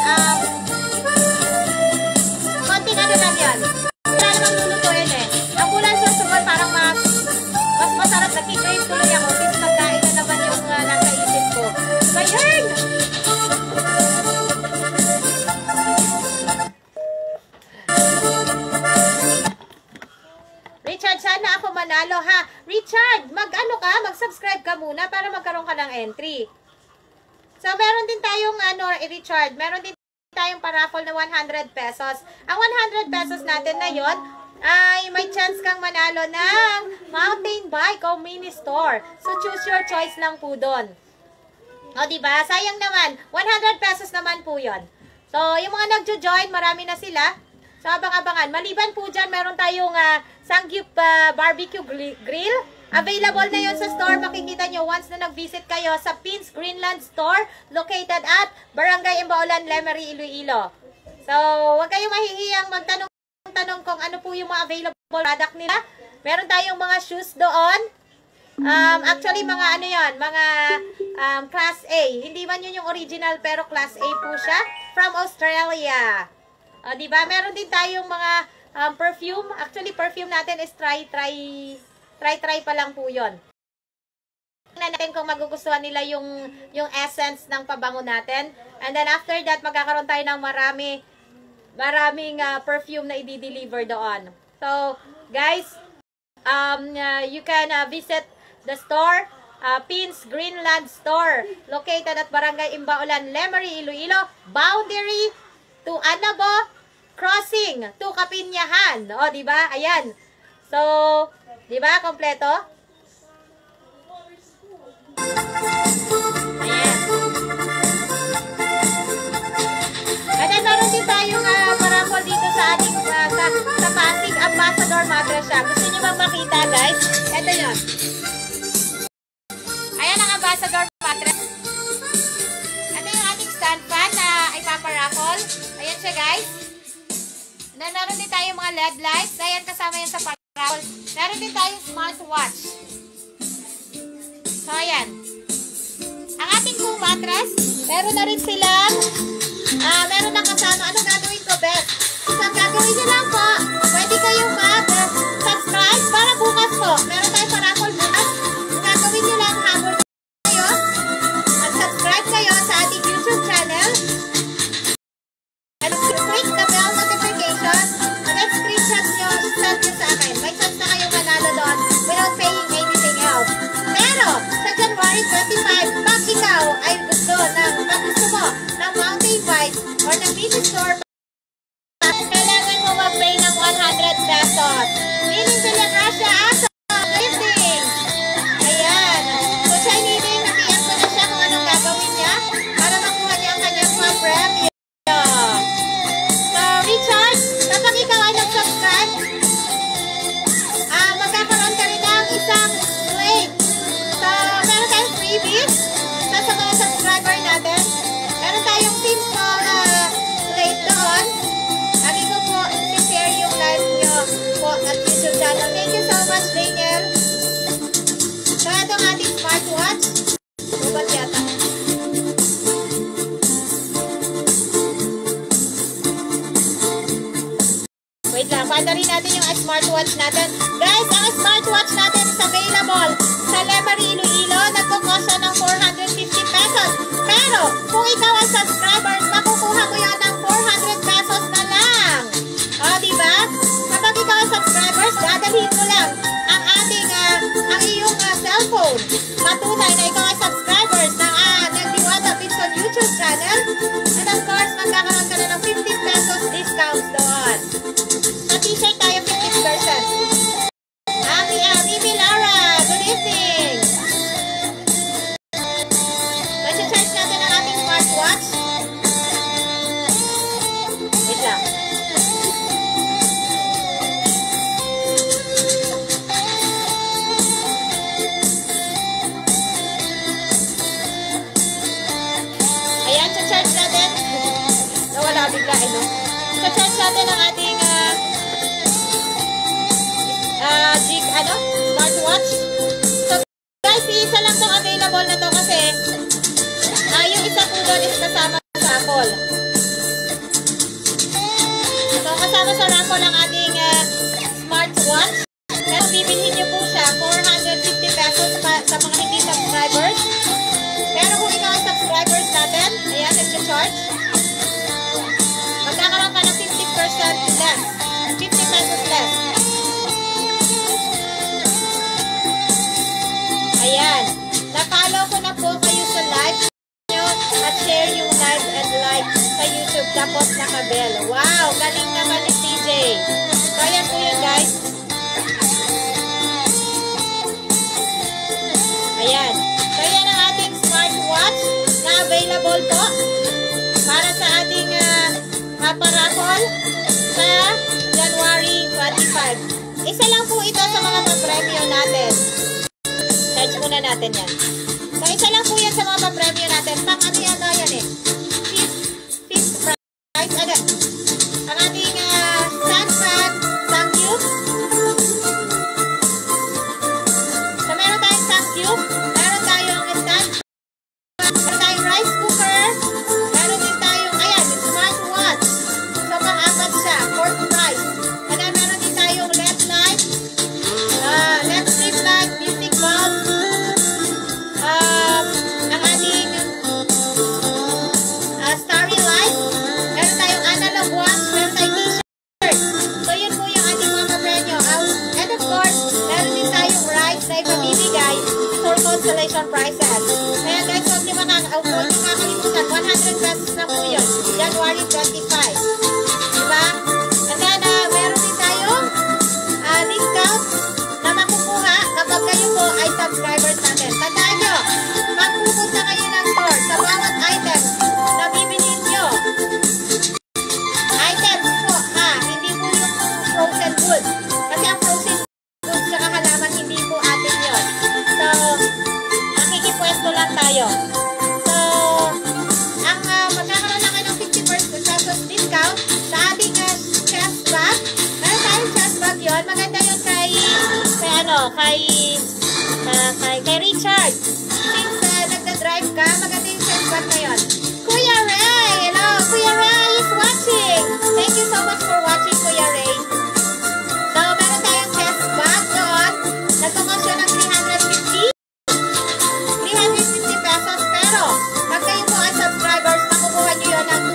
Konting lang yun. Wala namang lulutuin eh. Ang Bulan, Sorsogon parang mas masarap. Nag-crave tuloy ako since pagkain na naman yung nasa isip ko. So yun! Richard, sana ako manalo ha. Richard, mag-subscribe ka muna para magkaroon ka ng entry. So meron din tayong Richard, meron din tayong paraffle na 100 pesos. Ang 100 pesos natin na yon ay may chance kang manalo ng mountain bike o mini store. So choose your choice lang po doon. O diba? Sayang naman. 100 pesos naman po yon. So yung mga nagjo-join, marami na sila. So abang-abangan. Maliban po dyan, meron tayong Sangyup barbecue grill. Available na yon sa store. Makikita nyo once na nag-visit kayo sa Pins Greenland Store located at Barangay Imbaolan, Lemery, Iloilo. So, huwag kayong mahihiyang magtanong kung ano po yung mga available product nila. Meron tayong mga shoes doon. Actually, mga mga Class A. Hindi man yun yung original pero Class A po siya. From Australia. Diba? Meron din tayong mga perfume. Actually, perfume natin is try pa lang po yun. Tingnan natin kung magugustuhan nila yung essence ng pabango natin. And then after that, magkakaroon tayo ng maraming perfume na i-deliver doon. So, guys, you can visit the store Pins Greenland Store, located at Barangay Imbaolan, Lemery, Iloilo, boundary to Anabo, crossing to Kapinyahan. O, di ba? Ayan. So, di ba? Kompleto? Ayan. At then, meron din tayong parapol dito sa ating sa Pasig Ambassador Mattress Shop. Gusto nyo bang makita, guys? Ito yun. Ayan ang Ambassador Mattress. Ito yung ating stand fan na ipaparapol. Ayan siya, guys. Meron din tayong mga LED lights. Ayan, kasama yan sa parapol. Meron din tayong smartwatch. So, ayan. Ang ating kong mattress, meron na rin silang meron na kasama. Ano gagawin ko, Beth? So, ang gagawin nyo lang po, pwede kayong mag-subscribe para bukas po. Meron tayong parapol bukas. Ang gagawin nyo lang, habol kayo, mag-subscribe kayo sa ating YouTube channel. And click the bell notification. And then screenshot nyo, send nyo sa akin. May chance na kayo manalo doon without paying anything else. Pero, sa January 25, pag ikaw ay gusto mo ng Mountain Bike or ng Mini Store, kailangan mo mag-pay ng 100 pesos. Meaning sila Russia Aso Lifting. Ayan. So, siya hindi nag-iam ko na siya kung anong gagawin niya para makuha niya ang kanyang mga premyo. So, Richard, kapag ikaw ay nag-subscribe, magkakaroon ka rin ng isang plate. So, meron tayong freebies sa mga subscriber natin. Meron tayong simple plate doon. Lagi ko po i-share yung live nyo po at YouTube channel. Thank you so much, Daniel. So, ito ang ating smartwatch. Bubat yata. Wait lang, panda rin natin yung smartwatch natin. Guys, ang smartwatch natin is available sa Lemery, Iloilo. Nagkukos siya ng 450 pesos. Pero, kung ikaw ay subscribers, makukuha mo yan ng 400 pesos na lang. O, diba? Kapag ikaw ay subscribers, dadalhin mo lang ang iyong cellphone. Patunay na ikaw ay subscribers ng Diwata Pinson YouTube channel. And of course, magkakaroon ka na ng 15 pesos discount doon. Sa t-shirt tayo 15%. Mimi Lara, good evening. Nasi-charge natin ang ating smartwatch. Wait lang. Ayan, sa-charge natin. Nawala bigla, no? Sa-charge natin ang ating smartwatch. So, guys, isa lang itong available na to kasi yung isa po doon is kasama sa raffle. So, kasama sa raffle ang ating smartwatch. Pero bibilhin nyo po siya 450 pesos sa mga hindi subscribers. Pero kung ikaw ang subscribers natin, ayan, nag-charge. Magkakaroon ka ng 50% less. 50 pesos less. Ayan. Na-follow ko na po kayo sa live nyo at share yung live and like sa YouTube. Tapos nakabell. Wow! Galing naman ni CJ. So, ayan po yun, guys. Ayan. So, ayan ang ating smartwatch na available po para sa ating parapol sa January 25. Isa lang po ito sa mga papremyo natin. Charge muna natin yan. So, isa lang po yan sa mga papremyo natin. Pang ano yan eh. Fifth prize. Ano? Ang ating stand fan. Thank you. So, meron tayong thank you. Meron tayong stand fan. Meron tayong rice cooker. Meron din tayong, ayan, smartwatch. So, pang-apat siya. Fourth prize. And then, meron din tayong LED light. LED strip light. Music box. Ang ating starry light. Meron tayong makalimutan, 100 pesos na po yun. January 25. Diba? And then, meron din tayong discount na makukuha kapag kayo po ay subscribers natin. Tandaan nyo, magpupunta kayo ng store sa bawat items na bibili nyo. Items po, hindi po yung frozen goods. Kasi ang frozen goods sa halaman, hindi po atin yun. So, makikipwesto lang tayo. So, ang magkakaroon lang kayo ng 50% pesos discount sa ating chest bag. Meron tayong chest bag yun. Maganda yun kay Richard. Since nagda-drive ka, maganda yung chest bag na yun. Kuya Ray! Hello! Kuya Ray is watching! Thank you so much for watching, Kuya Ray. So, meron tayong chest bag doon. Nagtukos yun ng 350 pesos. Pero, pag kayo po ay subscribers, makukuha nyo yun ng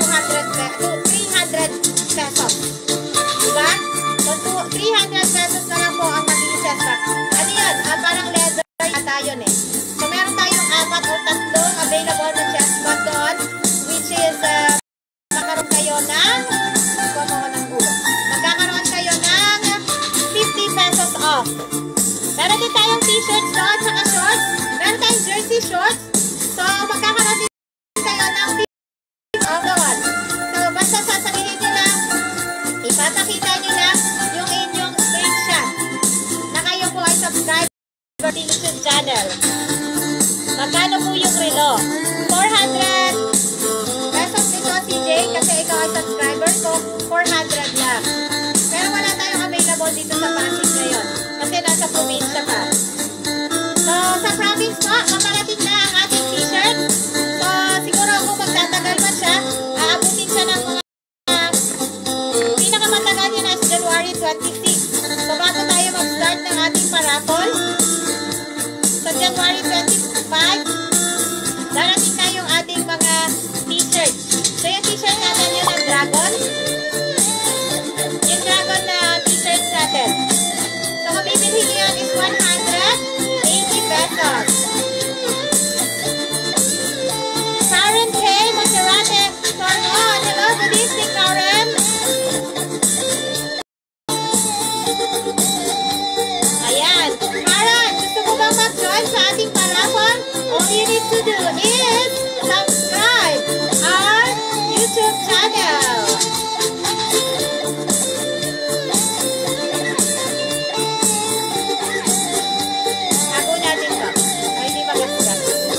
300 pesos. Diba? So, 300 pesos na lang po ang magiging chest bag. Ano yun? Parang leather yata yun eh. So, meron tayong 4 o 3 available na chest bag doon, which is, magkakaroon kayo ng, magkakaroon kayo ng 50 pesos off. Meron din tayong t-shirts doon, saka shorts. Meron tayong jersey shorts. So, magkakaroon din kayo ng 50 off doon. So, basta sasabihin nyo lang, ipapakita nyo lang yung inyong screenshot na kayo po ay subscribe sa YouTube channel. Magkano po yung relo? 400 pesos dito, CJ, kasi ikaw ay subscriber ko, 400 lang. Pero wala tayong available dito sa Pasig ngayon, kasi nasa probinsya pa. So, sa province po, mamarating na ang ating t-shirt. So, siguro kung magtatagal pa siya, aabutin siya ng mga pinakamatagal yun ay January 26. So, bago tayo mag-start ng ating parapol, sa January 25, darating na yung ating mga t-shirt. So, yung t-shirt natin yun ang dragon. Yung dragon na t-shirt natin. So, kung bibili nyo yun is 180 pesos. Karen K. Monserrate Tornon. Hello, good evening, Karen. Ayan. Karen, gusto mo bang mag-join sa ating parapon? All you need to do is subscribe our YouTube channel. Ako natin to. Ay, hindi magasgas.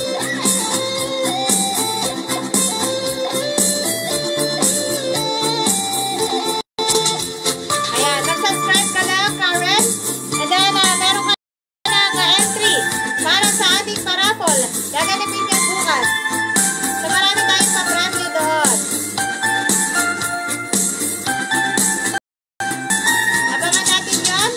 Ayan, mag-subscribe ka lang, Karen. And then, meron ka ng entry para sa ating parapol. Gaganapin yan bukas. So, marami tayong pa-premyo doon. Abangan natin yan.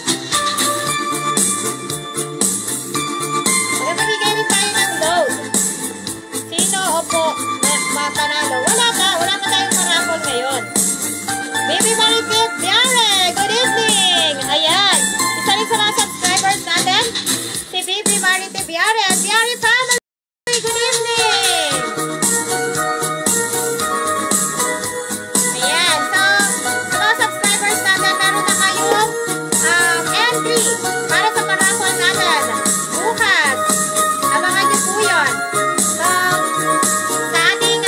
Magpapigay rin tayo ng load. Sino o po mapanalo? Wala pa tayong parapol ngayon. Baby Maritit Biare, good evening! Ayan, isa rin sa mga subscribers natin, si Baby Maritit Biare at Biare family, good evening! Ayan, so, sa mga subscribers natin, meron na kayong entry para sa parapol natin. Bukas, abangan niyo po yun. So, sa ating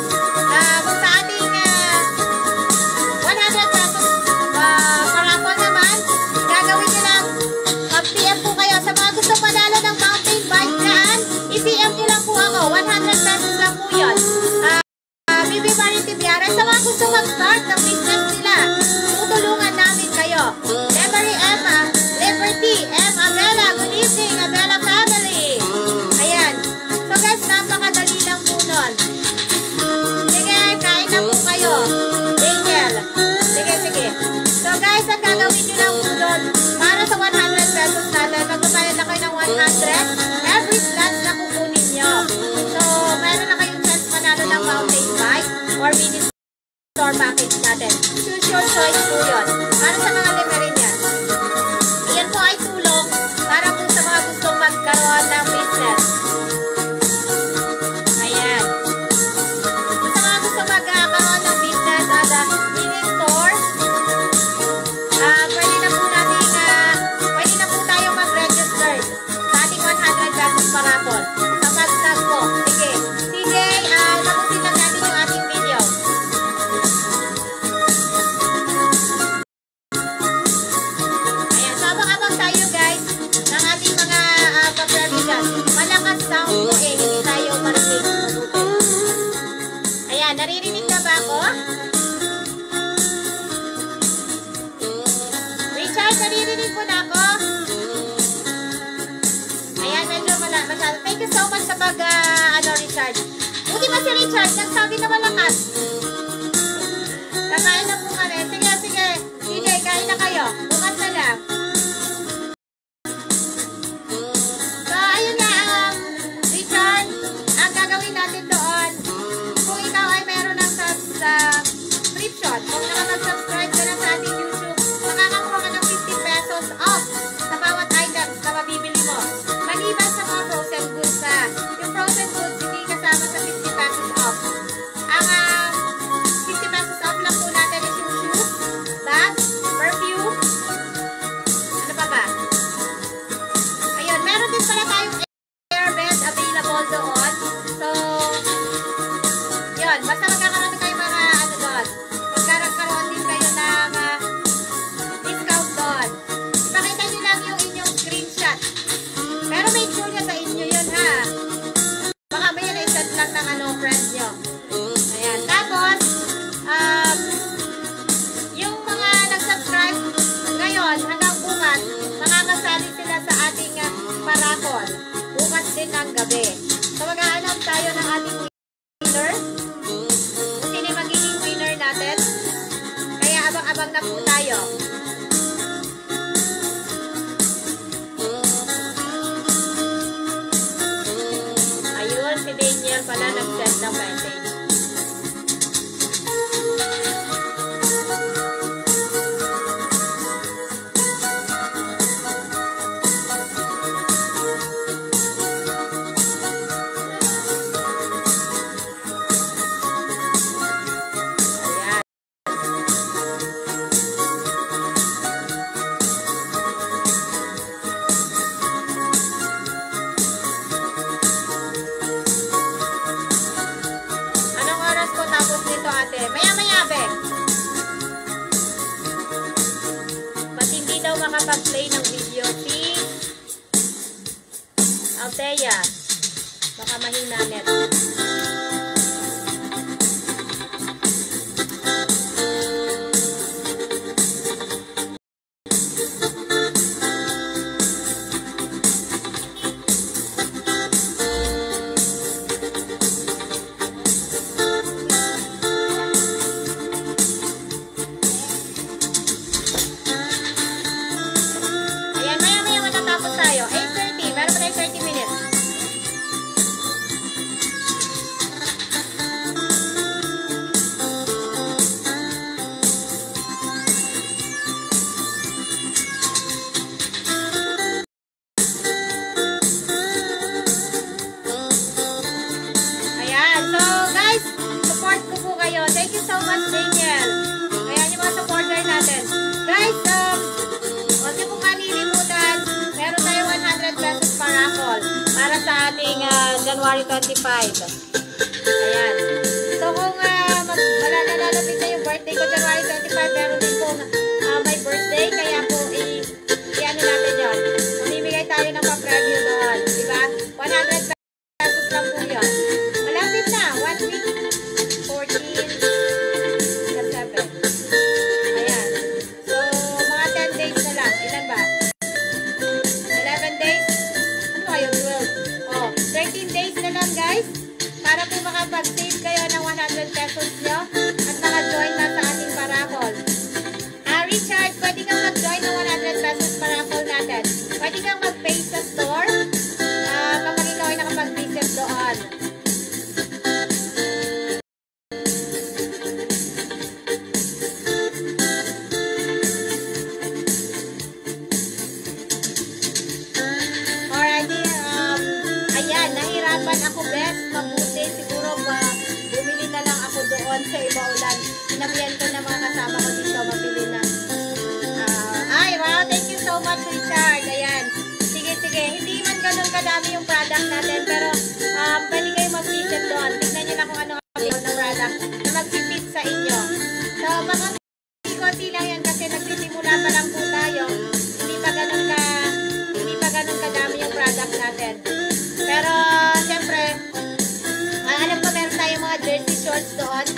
100 pesos parapol naman, gagawin nyo lang, PM po kayo. Sa mga gusto panalo ng mountain bike dyan, i-PM nyo lang po ako. 100 pesos lang po yun. Bibi Maritim Yara, sa mga gusto mag-start ng business nila, tutulungan namin kayo. Liberty M. Abela, good evening, Abela family. Ayan. So guys, napakadali lang po nun. Sige, kain na po kayo. Daniel. Sige. So guys, ang gagawin nyo lang po doon, para sa 100 pesos natin, magbabayad na kayo ng 100 every slot na kukunin nyo. So, meron na kayong chance manalo ng mountain bike or mini store package natin. Choose your choice po yun. Para sa mga limerin yan. Iyan po ay tulong para po sa mga gustong magkaroon ng business. Ayan. Ayan, naririnig na ba ako? Richard, naririnig mo na ako? Ayan, medyo masyado. Thank you so much sa Richard. Buti ba si Richard? Nagsabi na malakas. Kakain na po kami. Sige, sige. Sige, kain na kayo. Bukas na lang. So, ayun nga, Richard, ang gagawin natin doon, kung ikaw ay meron ng subscription, kung nakapag-subscribe ka na sa ating YouTube, makakakuha ka ng 50 pesos off sa bawat items na mabibili mo. Maliban sa mga frozen goods na. Yung frozen goods, hindi kasama sa 50 pesos off. Ang 50 pesos off lang po natin is yung shoes, bags, perfume, ano pa ba? Ayun, meron din pala tayong airbed available doon. So, yun, basta magkakaroon kayo mga ano doon. Magkakaroon din kayo ng discount doon. Ipakita nyo lang yung inyong screenshot. Pero make sure nyo sa inyo yun ha. Baka may na-set lang ng friend nyo. Ayan. Tapos, yung mga nag-subscribe ngayon hanggang bukas, makakasali sila sa ating parakon. Bukas din ng gabi. So, mag-a-announce tayo ng ating winner. Kung sino yung magiging winner natin. Kaya abang-abang na po tayo. Ayun, si Daniel pala nag-send ng message. Makapag-play ng video si Althea. Baka mahina net. Thank you so much, Daniel. Ayan yung mga supporter natin. Guys, huwag niyo pong malilimutan, meron tayo 100 pesos paraffle para sa ating January 25. Ayan. So, kung malalapit na yung birthday ko, January 25, meron din po my birthday. Kaya po, i-ano natin yun. Mamimigay tayo ng pa-preview doon. Diba? 100 pesos lang po yun. Malapit na. 1 week. 14 sa 7. Ayan. So, mga 10 days na lang. Ilan ba? 11 days? Ano kayo? 12? Oh, 13 days na lang, guys. Para po makapag-save kayo ng 100 pesos nyo at maka-join na sa ating paraffle. Richard, pwede kang mag-join ng 100 pesos paraffle natin. Pwede kang mag-pay sa store kapag ikaw ay nakapag-visit doon. Ako best, mabuti, siguro bumili na lang ako doon sa iba ulan. Sinabihan ko na mga kasama ko dito, mabili na. Ay, wow, thank you so much, Richard. Ayan, sige, sige, hindi man ganun kadami yung product natin, pero pwede kayo mag-visit doon. Tignan nyo na kung ano ang ng product na mag-fit sa inyo. So, mga konti lang yan kasi nagsisimula pa lang po tayo. Hindi pa ganun kadami yung product natin. Pero, siyempre, alam ko meron tayong mga jersey shorts doon.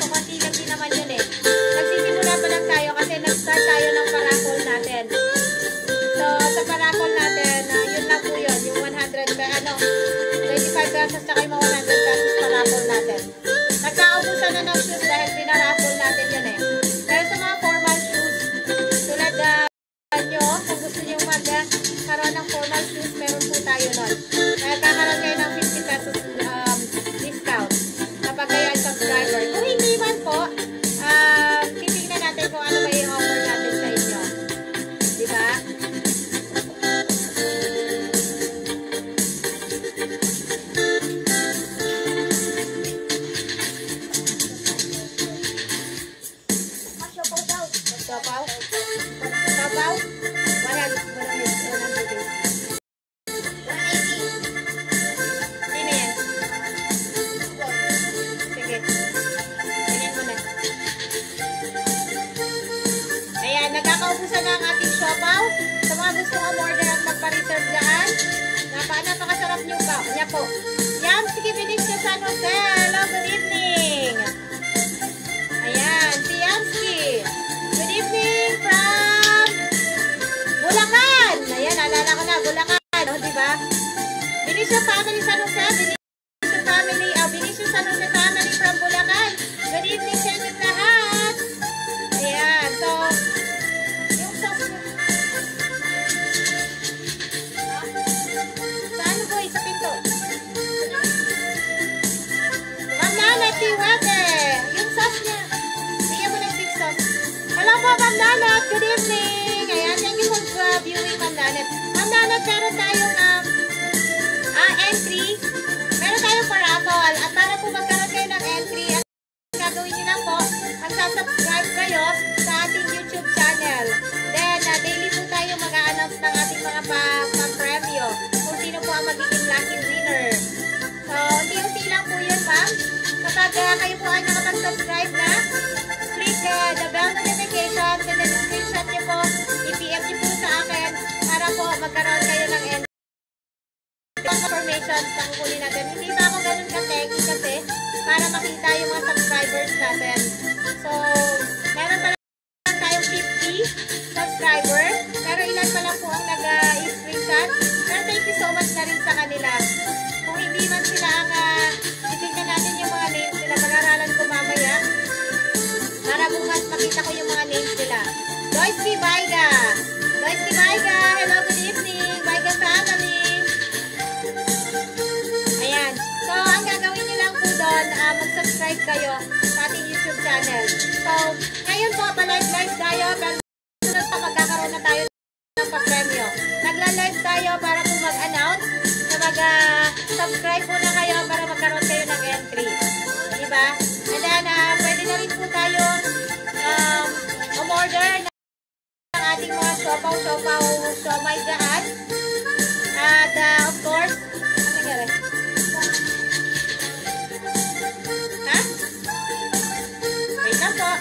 gustong umorder at magpa-reserve dyan, napakasarap niyo pa. Niya po. Yamski Benicio San Jose. Hello, good evening. Ayan, si Yamski. Good evening from Bulacan. Ayan, alala ko na, Bulacan. O, diba? Benicio family San Jose. Benicio San Jose family from Bulacan. Good evening sa inyo lahat. Ayan, so, yung sauce nyo. Saan po? Sa pinto. Ma'am Lalat, Tiwate. Yung sauce niya. Bigyan mo ng big sauce. Hello po, Ma'am Lalat. Good evening. Ayan, thank you for viewing, Ma'am Lalat. Ma'am Lalat, meron tayong entry. Meron tayong paraffle. At para po magkaroon kayo ng entry, at gagawin nyo lang po, magsasubscribe kayo sa ating YouTube channel. Then, daily po tayo mag-a-announce ng ating mga pa-premyo kung sino po ang magiging lucky winner. So, unti-unti lang po yun, ma'am. Kapag kayo po ay nakapag-subscribe na, click the bell notification, and then screenshot nyo po, i-PM nyo po sa akin para po magkaroon kayo ng entry. Information sa kukunin natin. Hindi ba ako ganun ka-techy kasi para makita yung mga subscribers natin. So, meron pa lang tayong 50 subscriber. Pero ilan pa lang po ang nag-screenshot. Pero thank you so much na rin sa kanila. Kung hindi man sila ang titignan natin yung mga names nila, mag-aralan ko mamaya para bukas makita ko yung mga names nila. Joyce Baiga. Joyce Baiga. Hello, good evening. Baiga family. Ayan. So, ang gagawin nyo lang po doon, mag-subscribe kayo sa ating YouTube channel. So, ngayon po, pa-live tayo, pero sunod pa magkakaroon na tayo ng pa-premyo. Nagla-live tayo para po mag-announce na mag-subscribe po na kayo para magkaroon kayo ng entry. Diba? And then, pwede na rin po tayo umorder ng ating mga siopaw, siomay dyan. At, of course, ano nangyari? Ha? Wait lang po.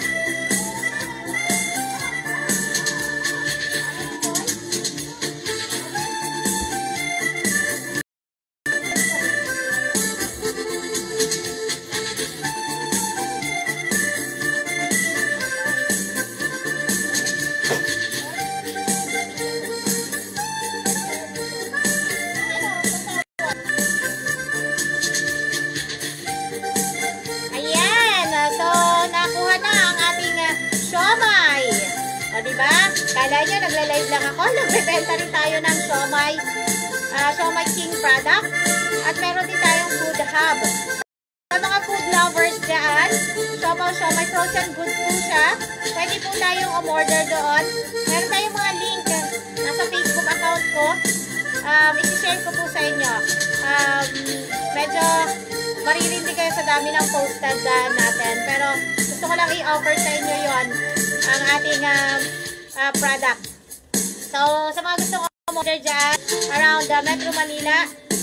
Diba? Kala nyo, nagla-live lang ako. Nagbebenta rin tayo ng Siomai King product. At meron din tayong food hub. Sa mga food lovers dyan, Siomai frozen goods po siya. Pwede po tayong umorder doon. Meron tayong mga link nasa Facebook account ko. I-share ko po sa inyo. Medyo maririndi kayo sa dami ng posted natin. Pero gusto ko lang i-offer sa inyo yon ang ating product. So, sa mga gustong umorder dyan, around Metro Manila,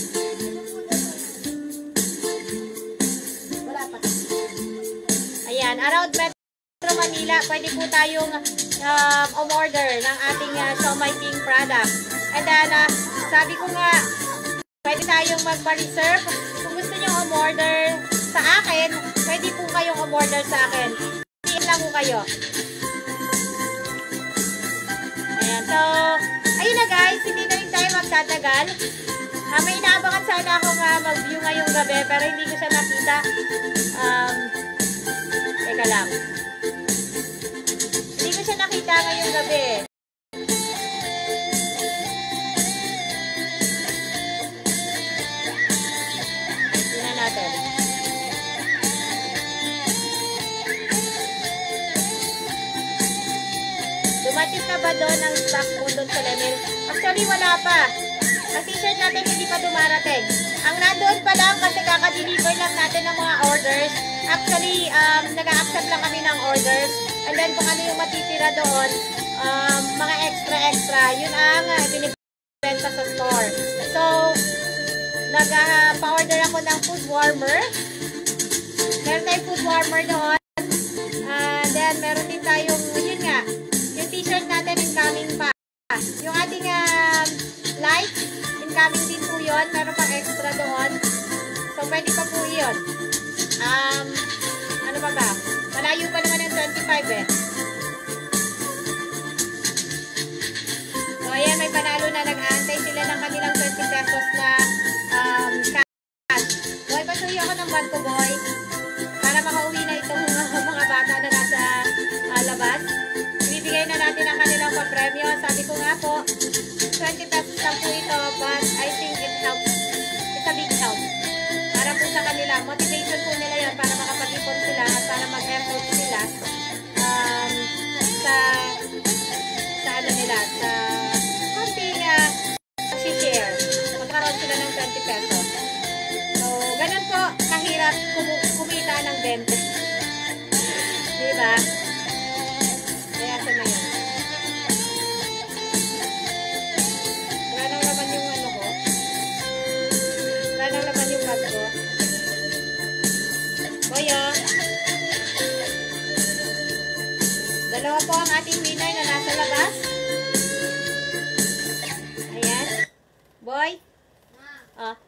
wala pa. Ayan, around Metro Manila, pwede po tayong umorder ng ating Siomai King product. And then, sabi ko nga, pwede tayong magpa-reserve. Kung gusto nyo umorder sa akin, pwede po kayong umorder sa akin. PM lang po kayo. Ayan, so, ayun na guys, hindi na rin tayo magtatagal. May inaabangan sana akong mag-view ngayong gabi, pero hindi ko siya nakita. Teka lang. Hindi ko siya nakita ngayong gabi. Tingnan natin. Dumating na ba doon ang stock mo doon sa Lemel? Actually, wala pa. Ang t-shirt natin hindi pa dumarating. Ang nandoon pa lang kasi kaka-deliver lang natin ng mga orders. Actually, nag-a-accept lang kami ng orders. And then, kung ano yung matitira doon, mga extra-extra, yun ang binibenta sa store. So, nag-pa-order ako ng food warmer. Meron tayong food warmer doon. Then, meron din tayong, yun nga, yung t-shirt natin incoming pa. Yung ating subscribe eh. So, ayan, may panalo na. Nag-aantay sila ng kanilang 20 pesos na cash. Boy, pasuyo ako ng band ko, boy. Para makauwi na itong mga bata na nasa labas. Ibibigay na natin ang kanilang papremyo. Sabi ko nga po, 20 pesos lang po ito, but I think it helps. It's a big help. Para po sa kanila. Motivation po nila yan para makapag-ipon sila at para mag-effort sila sa ano nila, sa konting share. Magkaroon sila ng 20 pesos. So, ganun po kahirap kumita ng 20. Diba? Kaya sa na yun. Wala nang laman yung ano ko. Wala nang laman yung bag ko. Boyo. Dalawa po ang ating winner na nasa labas. Ayan. Boy. Oh.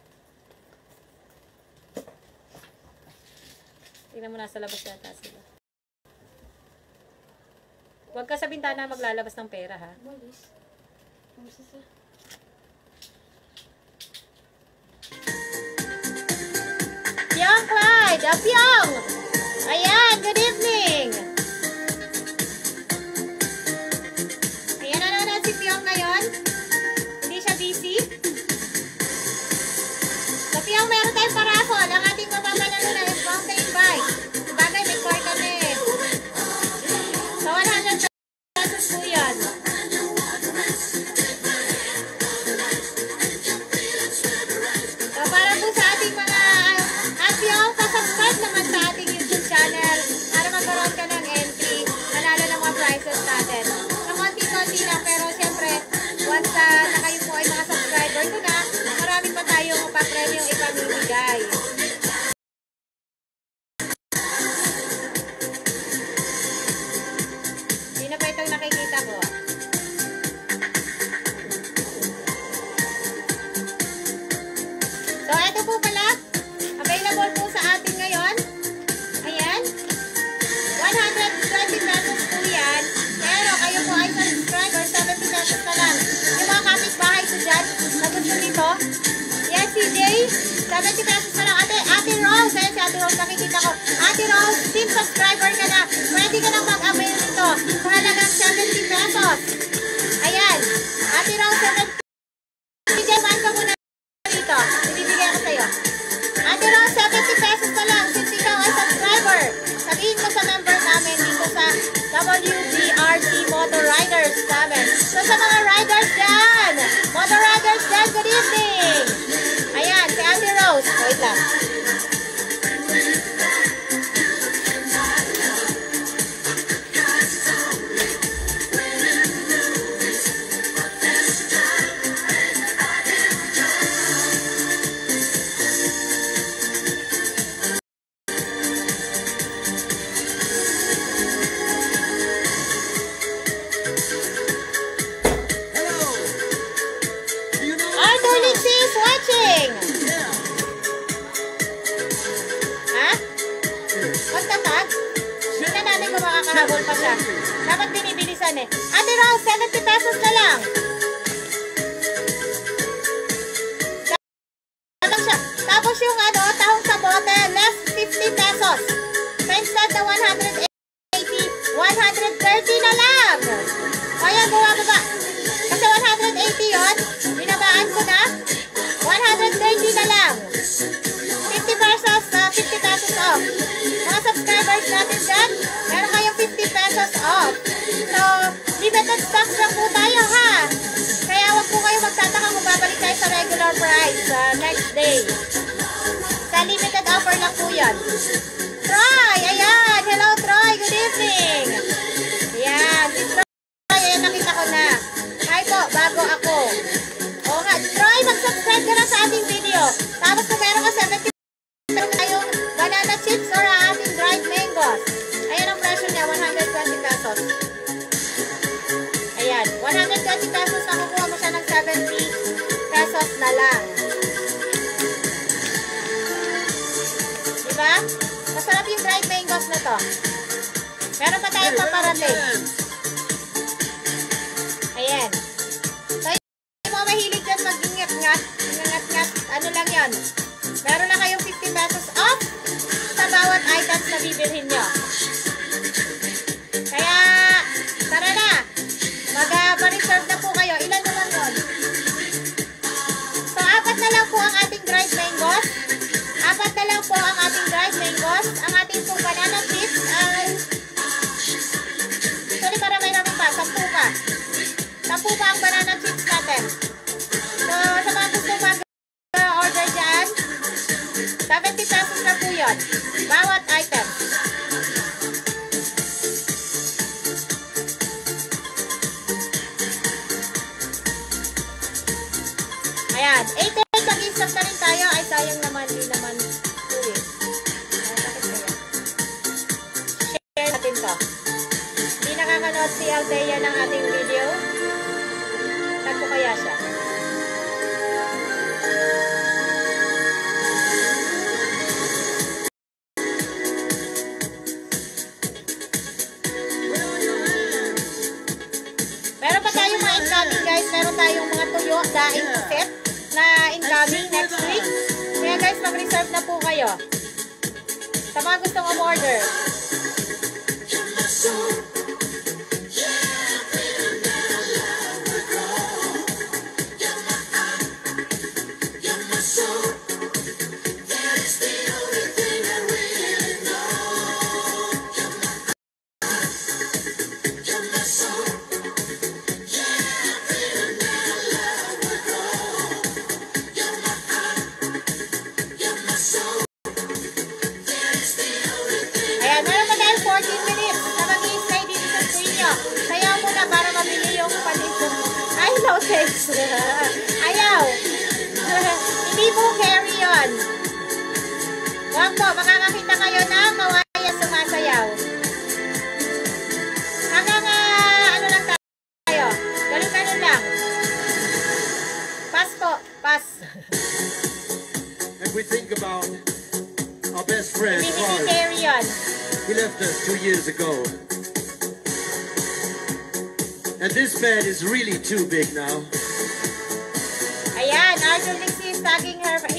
Tingnan mo, nasa labas yata sila. Huwag ka sa bintana maglalabas ng pera, ha? Pyong Clyde! Pyong! Ayan, good evening! Ayan, ano na si Pyong ngayon? Hindi siya busy? So, Pyong, meron tayong parapol. Ang ating mababanalo na is mountain bike. Bagay, may core ka na eh. So, 100 pesos po yan. So, para po sa ating mga Pyong, pasubscribe naman sa ating YouTube channel para magkaroon ka ng entry. Manalo ng mga prizes natin. Na konti-konti lang, pero siyempre, once na kayo po ay mga subscriber ko na, marami pa tayong papremyong ipamimigay. Sino pa itong nakikita ko? So, ito po pala. Available po sa atin ngayon. Ayan. 120 pesos po yan. Pero kayo po ay subscriber, 70 pesos na lang. Yung mga kapitbahay ko dyan, na gusto nito. Yes, CJ. 70 pesos na lang. Ate Rose. Ayan si Ate Rose, nakikita ko. Ate Rose, team subscriber ka na. Pwede ka na mag-avail nito. Sa halagang 70 pesos. Ayan. Ate Rose, 70. CJ, man ka muna dito. Ibibigay ko sa'yo. Ate Rose, 70 pesos na lang since ikaw ay subscriber. Sabihin mo sa member namin dito sa WBRC Motor Riders namin. So sa mga riders dyan, motor riders dyan, good evening! Ayan, si Ate Rose. Wait lang. Habol pa siya. Dapat binibilisan eh. Ate Rose, 70 pesos na lang. Tapos yung ano, tahong sa bote, less 50 pesos. So instead na 180, 130 na lang. O yan, bumababa. Kasi 180 yun, binabaan ko na. 130 na lang. 50 pesos, 50 pesos off. Mga subscribers natin dyan, meron kayong 50 pesos off. So, limited stocks lang po tayo ha. Kaya wag po kayo magtataka kung babalik tayo sa regular price next day. Sa limited offer lang po yan. Troy, ayan. Hello Troy, good evening. Ayan, si Troy, ayan nakita ko na. Hi po, bago ako. O nga, Troy, mag-subscribe ka na sa ating video. Tapos kung meron ka 70 tayong banana chips or ating dried mangoes. Ayan ang presyo niya, 120 pesos. Ayan, 120 pesos, makukuha mo siya ng 70 pesos na lang. Diba? Masarap yung dried mangoes na to. Meron pa tayong paparating. Ayan. So, yung mga mahilig dyan mag-ingat-ngat. Ingat-ngat. Ano lang yan. Meron na kayong 50 pesos off sa bawat items na bibilhin nyo. Kaya, tara na. Mag-reserve na po kayo. Ilan naman yun? So, 4 na lang po ang ating dried mangoes. 4 na lang po ang ating dried mangoes. Ang ating po banana chips ay... Sorry, marami-rami pa. 10 pa. 10 pa ang banana chips natin. So, sa mga gusto mag-order dyan, 70 pesos na po yun. Bawat item. Ayan. 8 mag-isap na rin tayo. Ay, sayang naman. Hindi naman. Uy. Bakit kaya? Share natin to. Hindi nakakanood si Althea ng ating video. Saan ko kaya siya? Meron pa tayong mga incoming guys. Meron tayong mga tuyo, daing set na incoming next week. Kaya guys, mag-reserve na po kayo. Sa mga gustong umorder. Ayan, meron pa tayong 14 minutes na mag-i-stay dito sa screen nyo. Sayaw mo na para mabili yung panito. Ay, no thanks. Ayaw. Hindi po carry yun. Huwag po, makakakita kayo na mawaya sumasayaw. Hanggang ano lang tayo. Ganun-ganun lang. Pass po. Pass. If we think about our best friend, Hindi carry yun. he left us 2 years ago. And this bed is really too big now. Ayan, Arthur Lixie is tagging